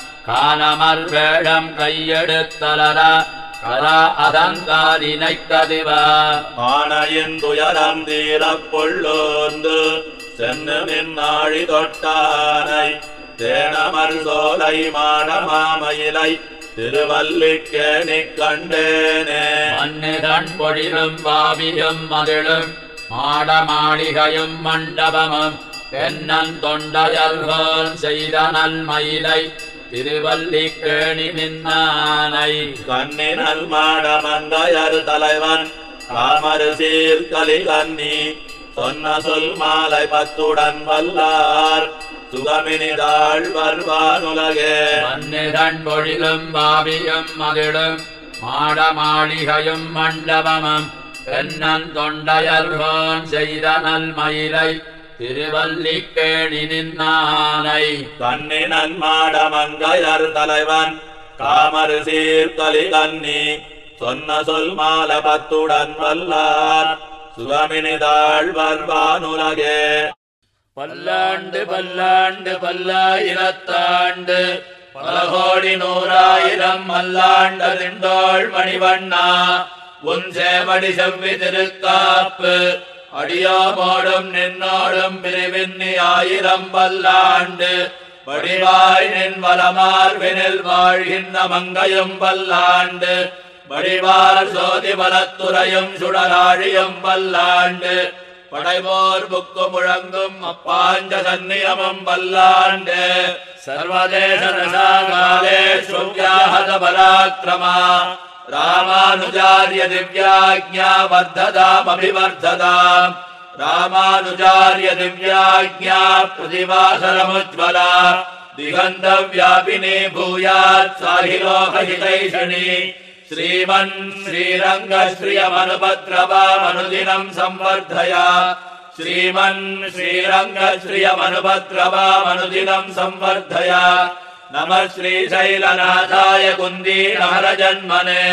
காணமர் வேடம் கையெடுத்தலர கரா அதங்காலினை கதிவ ஆனையின் துயரம் தீரப் பொள்ளோர்ந்து சென்னு நின்னாழி தொட்டானை தேனமர் சோலை மாடமாமயிலை திருவல்லிக்கேணிக் கண்டேனே. மன்னிதன் பொழிலும் வாவியும் மதிலும் மாட மாளிகையும் மண்டபமும் தென்னன் தொண்டையல்கோல் செய்த நல்மயிலை திருவல்லிக்கேணி நின்னானை கண்ணினல் மாடமங்கையர் தலைவன் காமரு சீர்கலி கண்ணி சொன்ன சொல் மாலை பத்துடன் வல்லார் சுகமினிதாள் வருவானுலகே மன்னிதன் பொழிலும் பாவியும் மதிடும் மாட மாளிகையும் மண்டபமும் பெண்ணன் தொண்டையர்கோன் செய்த நல்மயிலை திருவல்லிக்கேணி நின்னானை கண்ணினன் மாடமங்கையர் தலைவன் காமரு சீர்கலி கண்ணி சொன்ன சொல் மால பத்துடன் வல்லார் சுகமினிதாள் வருவானுலகே பல்லாண்டு பல்லாண்டு பல்லாயிரத்தாண்டு பல கோடி நூறாயிரம் மல்லாண்டதிண்டோள் மணிவண்ணா உன் சேவடி செவ்வி திருக்காப்பு அடியோமோடும் நின்னோடும் பிரிவின்னி ஆயிரம் பல்லாண்டு வடிவாய் நின் வலமார்பினில் வாழ்கின்ற மங்கையும் பல்லாண்டு வடிவார் சோதி வலத்துறையும் சுடராழியும் பல்லாண்டு படைவோர் புக்கு முழங்கும் அப்பாஞ்ச சந்நியமும் பல்லாண்டு சர்வதேச ரசாகாலேஸ்வவ்யாஹத பராக்கிரமா ராமானுஜார்ய திவ்யாக்ஞா வர்ததாமபிவர்ததாம் ராமானுஜார்ய திவ்யாக்ஞா பிரதிவாசரமுஜ்வலா திகந்த வியாபினி பூயாத் சாஹிலோகஹிதைஷிணி श्रीमन् श्रीरंग श्रियमनुपद्रवामनुदिनं संवर्धया श्रीमन् श्रीरंग श्रियमनुपद्रवामनुदिनं संवर्धया नमः श्रीशैलनाथाय कुन्दीनहरजन्मने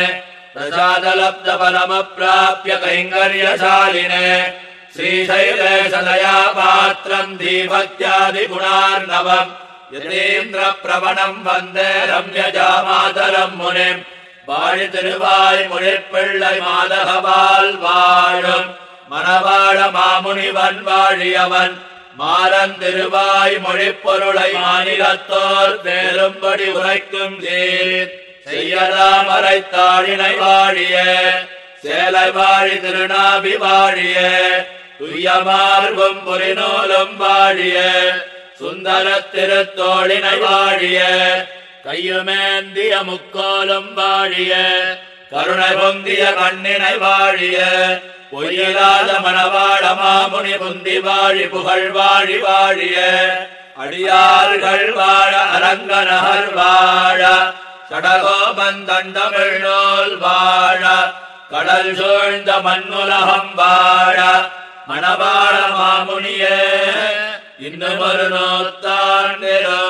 प्रसादलब्धफलमप्राप्य कैङ्कर्यशालिने श्रीशैलेशदया पात्रं धीभक्त्यादिगुणार्णवम् यतीन्द्रप्रवणं वन्दे रम्यजामातरं मुनिम् வாழி திருவாய் மொழிப்பிள்ளை மாதகவால் வாழும் மணவாழ மாமுனிவன் வாழியவன் மாறன் திருவாய் மொழிப்பொருளை மாநிலத்தோர் தேரும்படி உரைக்கும் சீர் செய்யதாமரை தாழினை வாழிய சேலை வாழி திருநாபி வாழிய துய்யமார்பும் புரிநூலும் வாழிய சுந்தர திருத்தோழினை வாழிய கையுமேந்திய முக்கோலும் வாழிய கருணை பொங்கிய கண்ணினை வாழிய பொய்யிலாத மணவாழ மாமுனி புந்தி வாழி புகழ் வாழி வாழிய அடியார்கள் வாழ அரங்கநகர் வாழ சடகோபந்தண்டமிழ் நூல் வாழ கடல் சூழ்ந்த மண்ணுலகம் வாழ மணவாழ மாமுனியே இன்னும் ஒரு நூத்தாண்டிரோ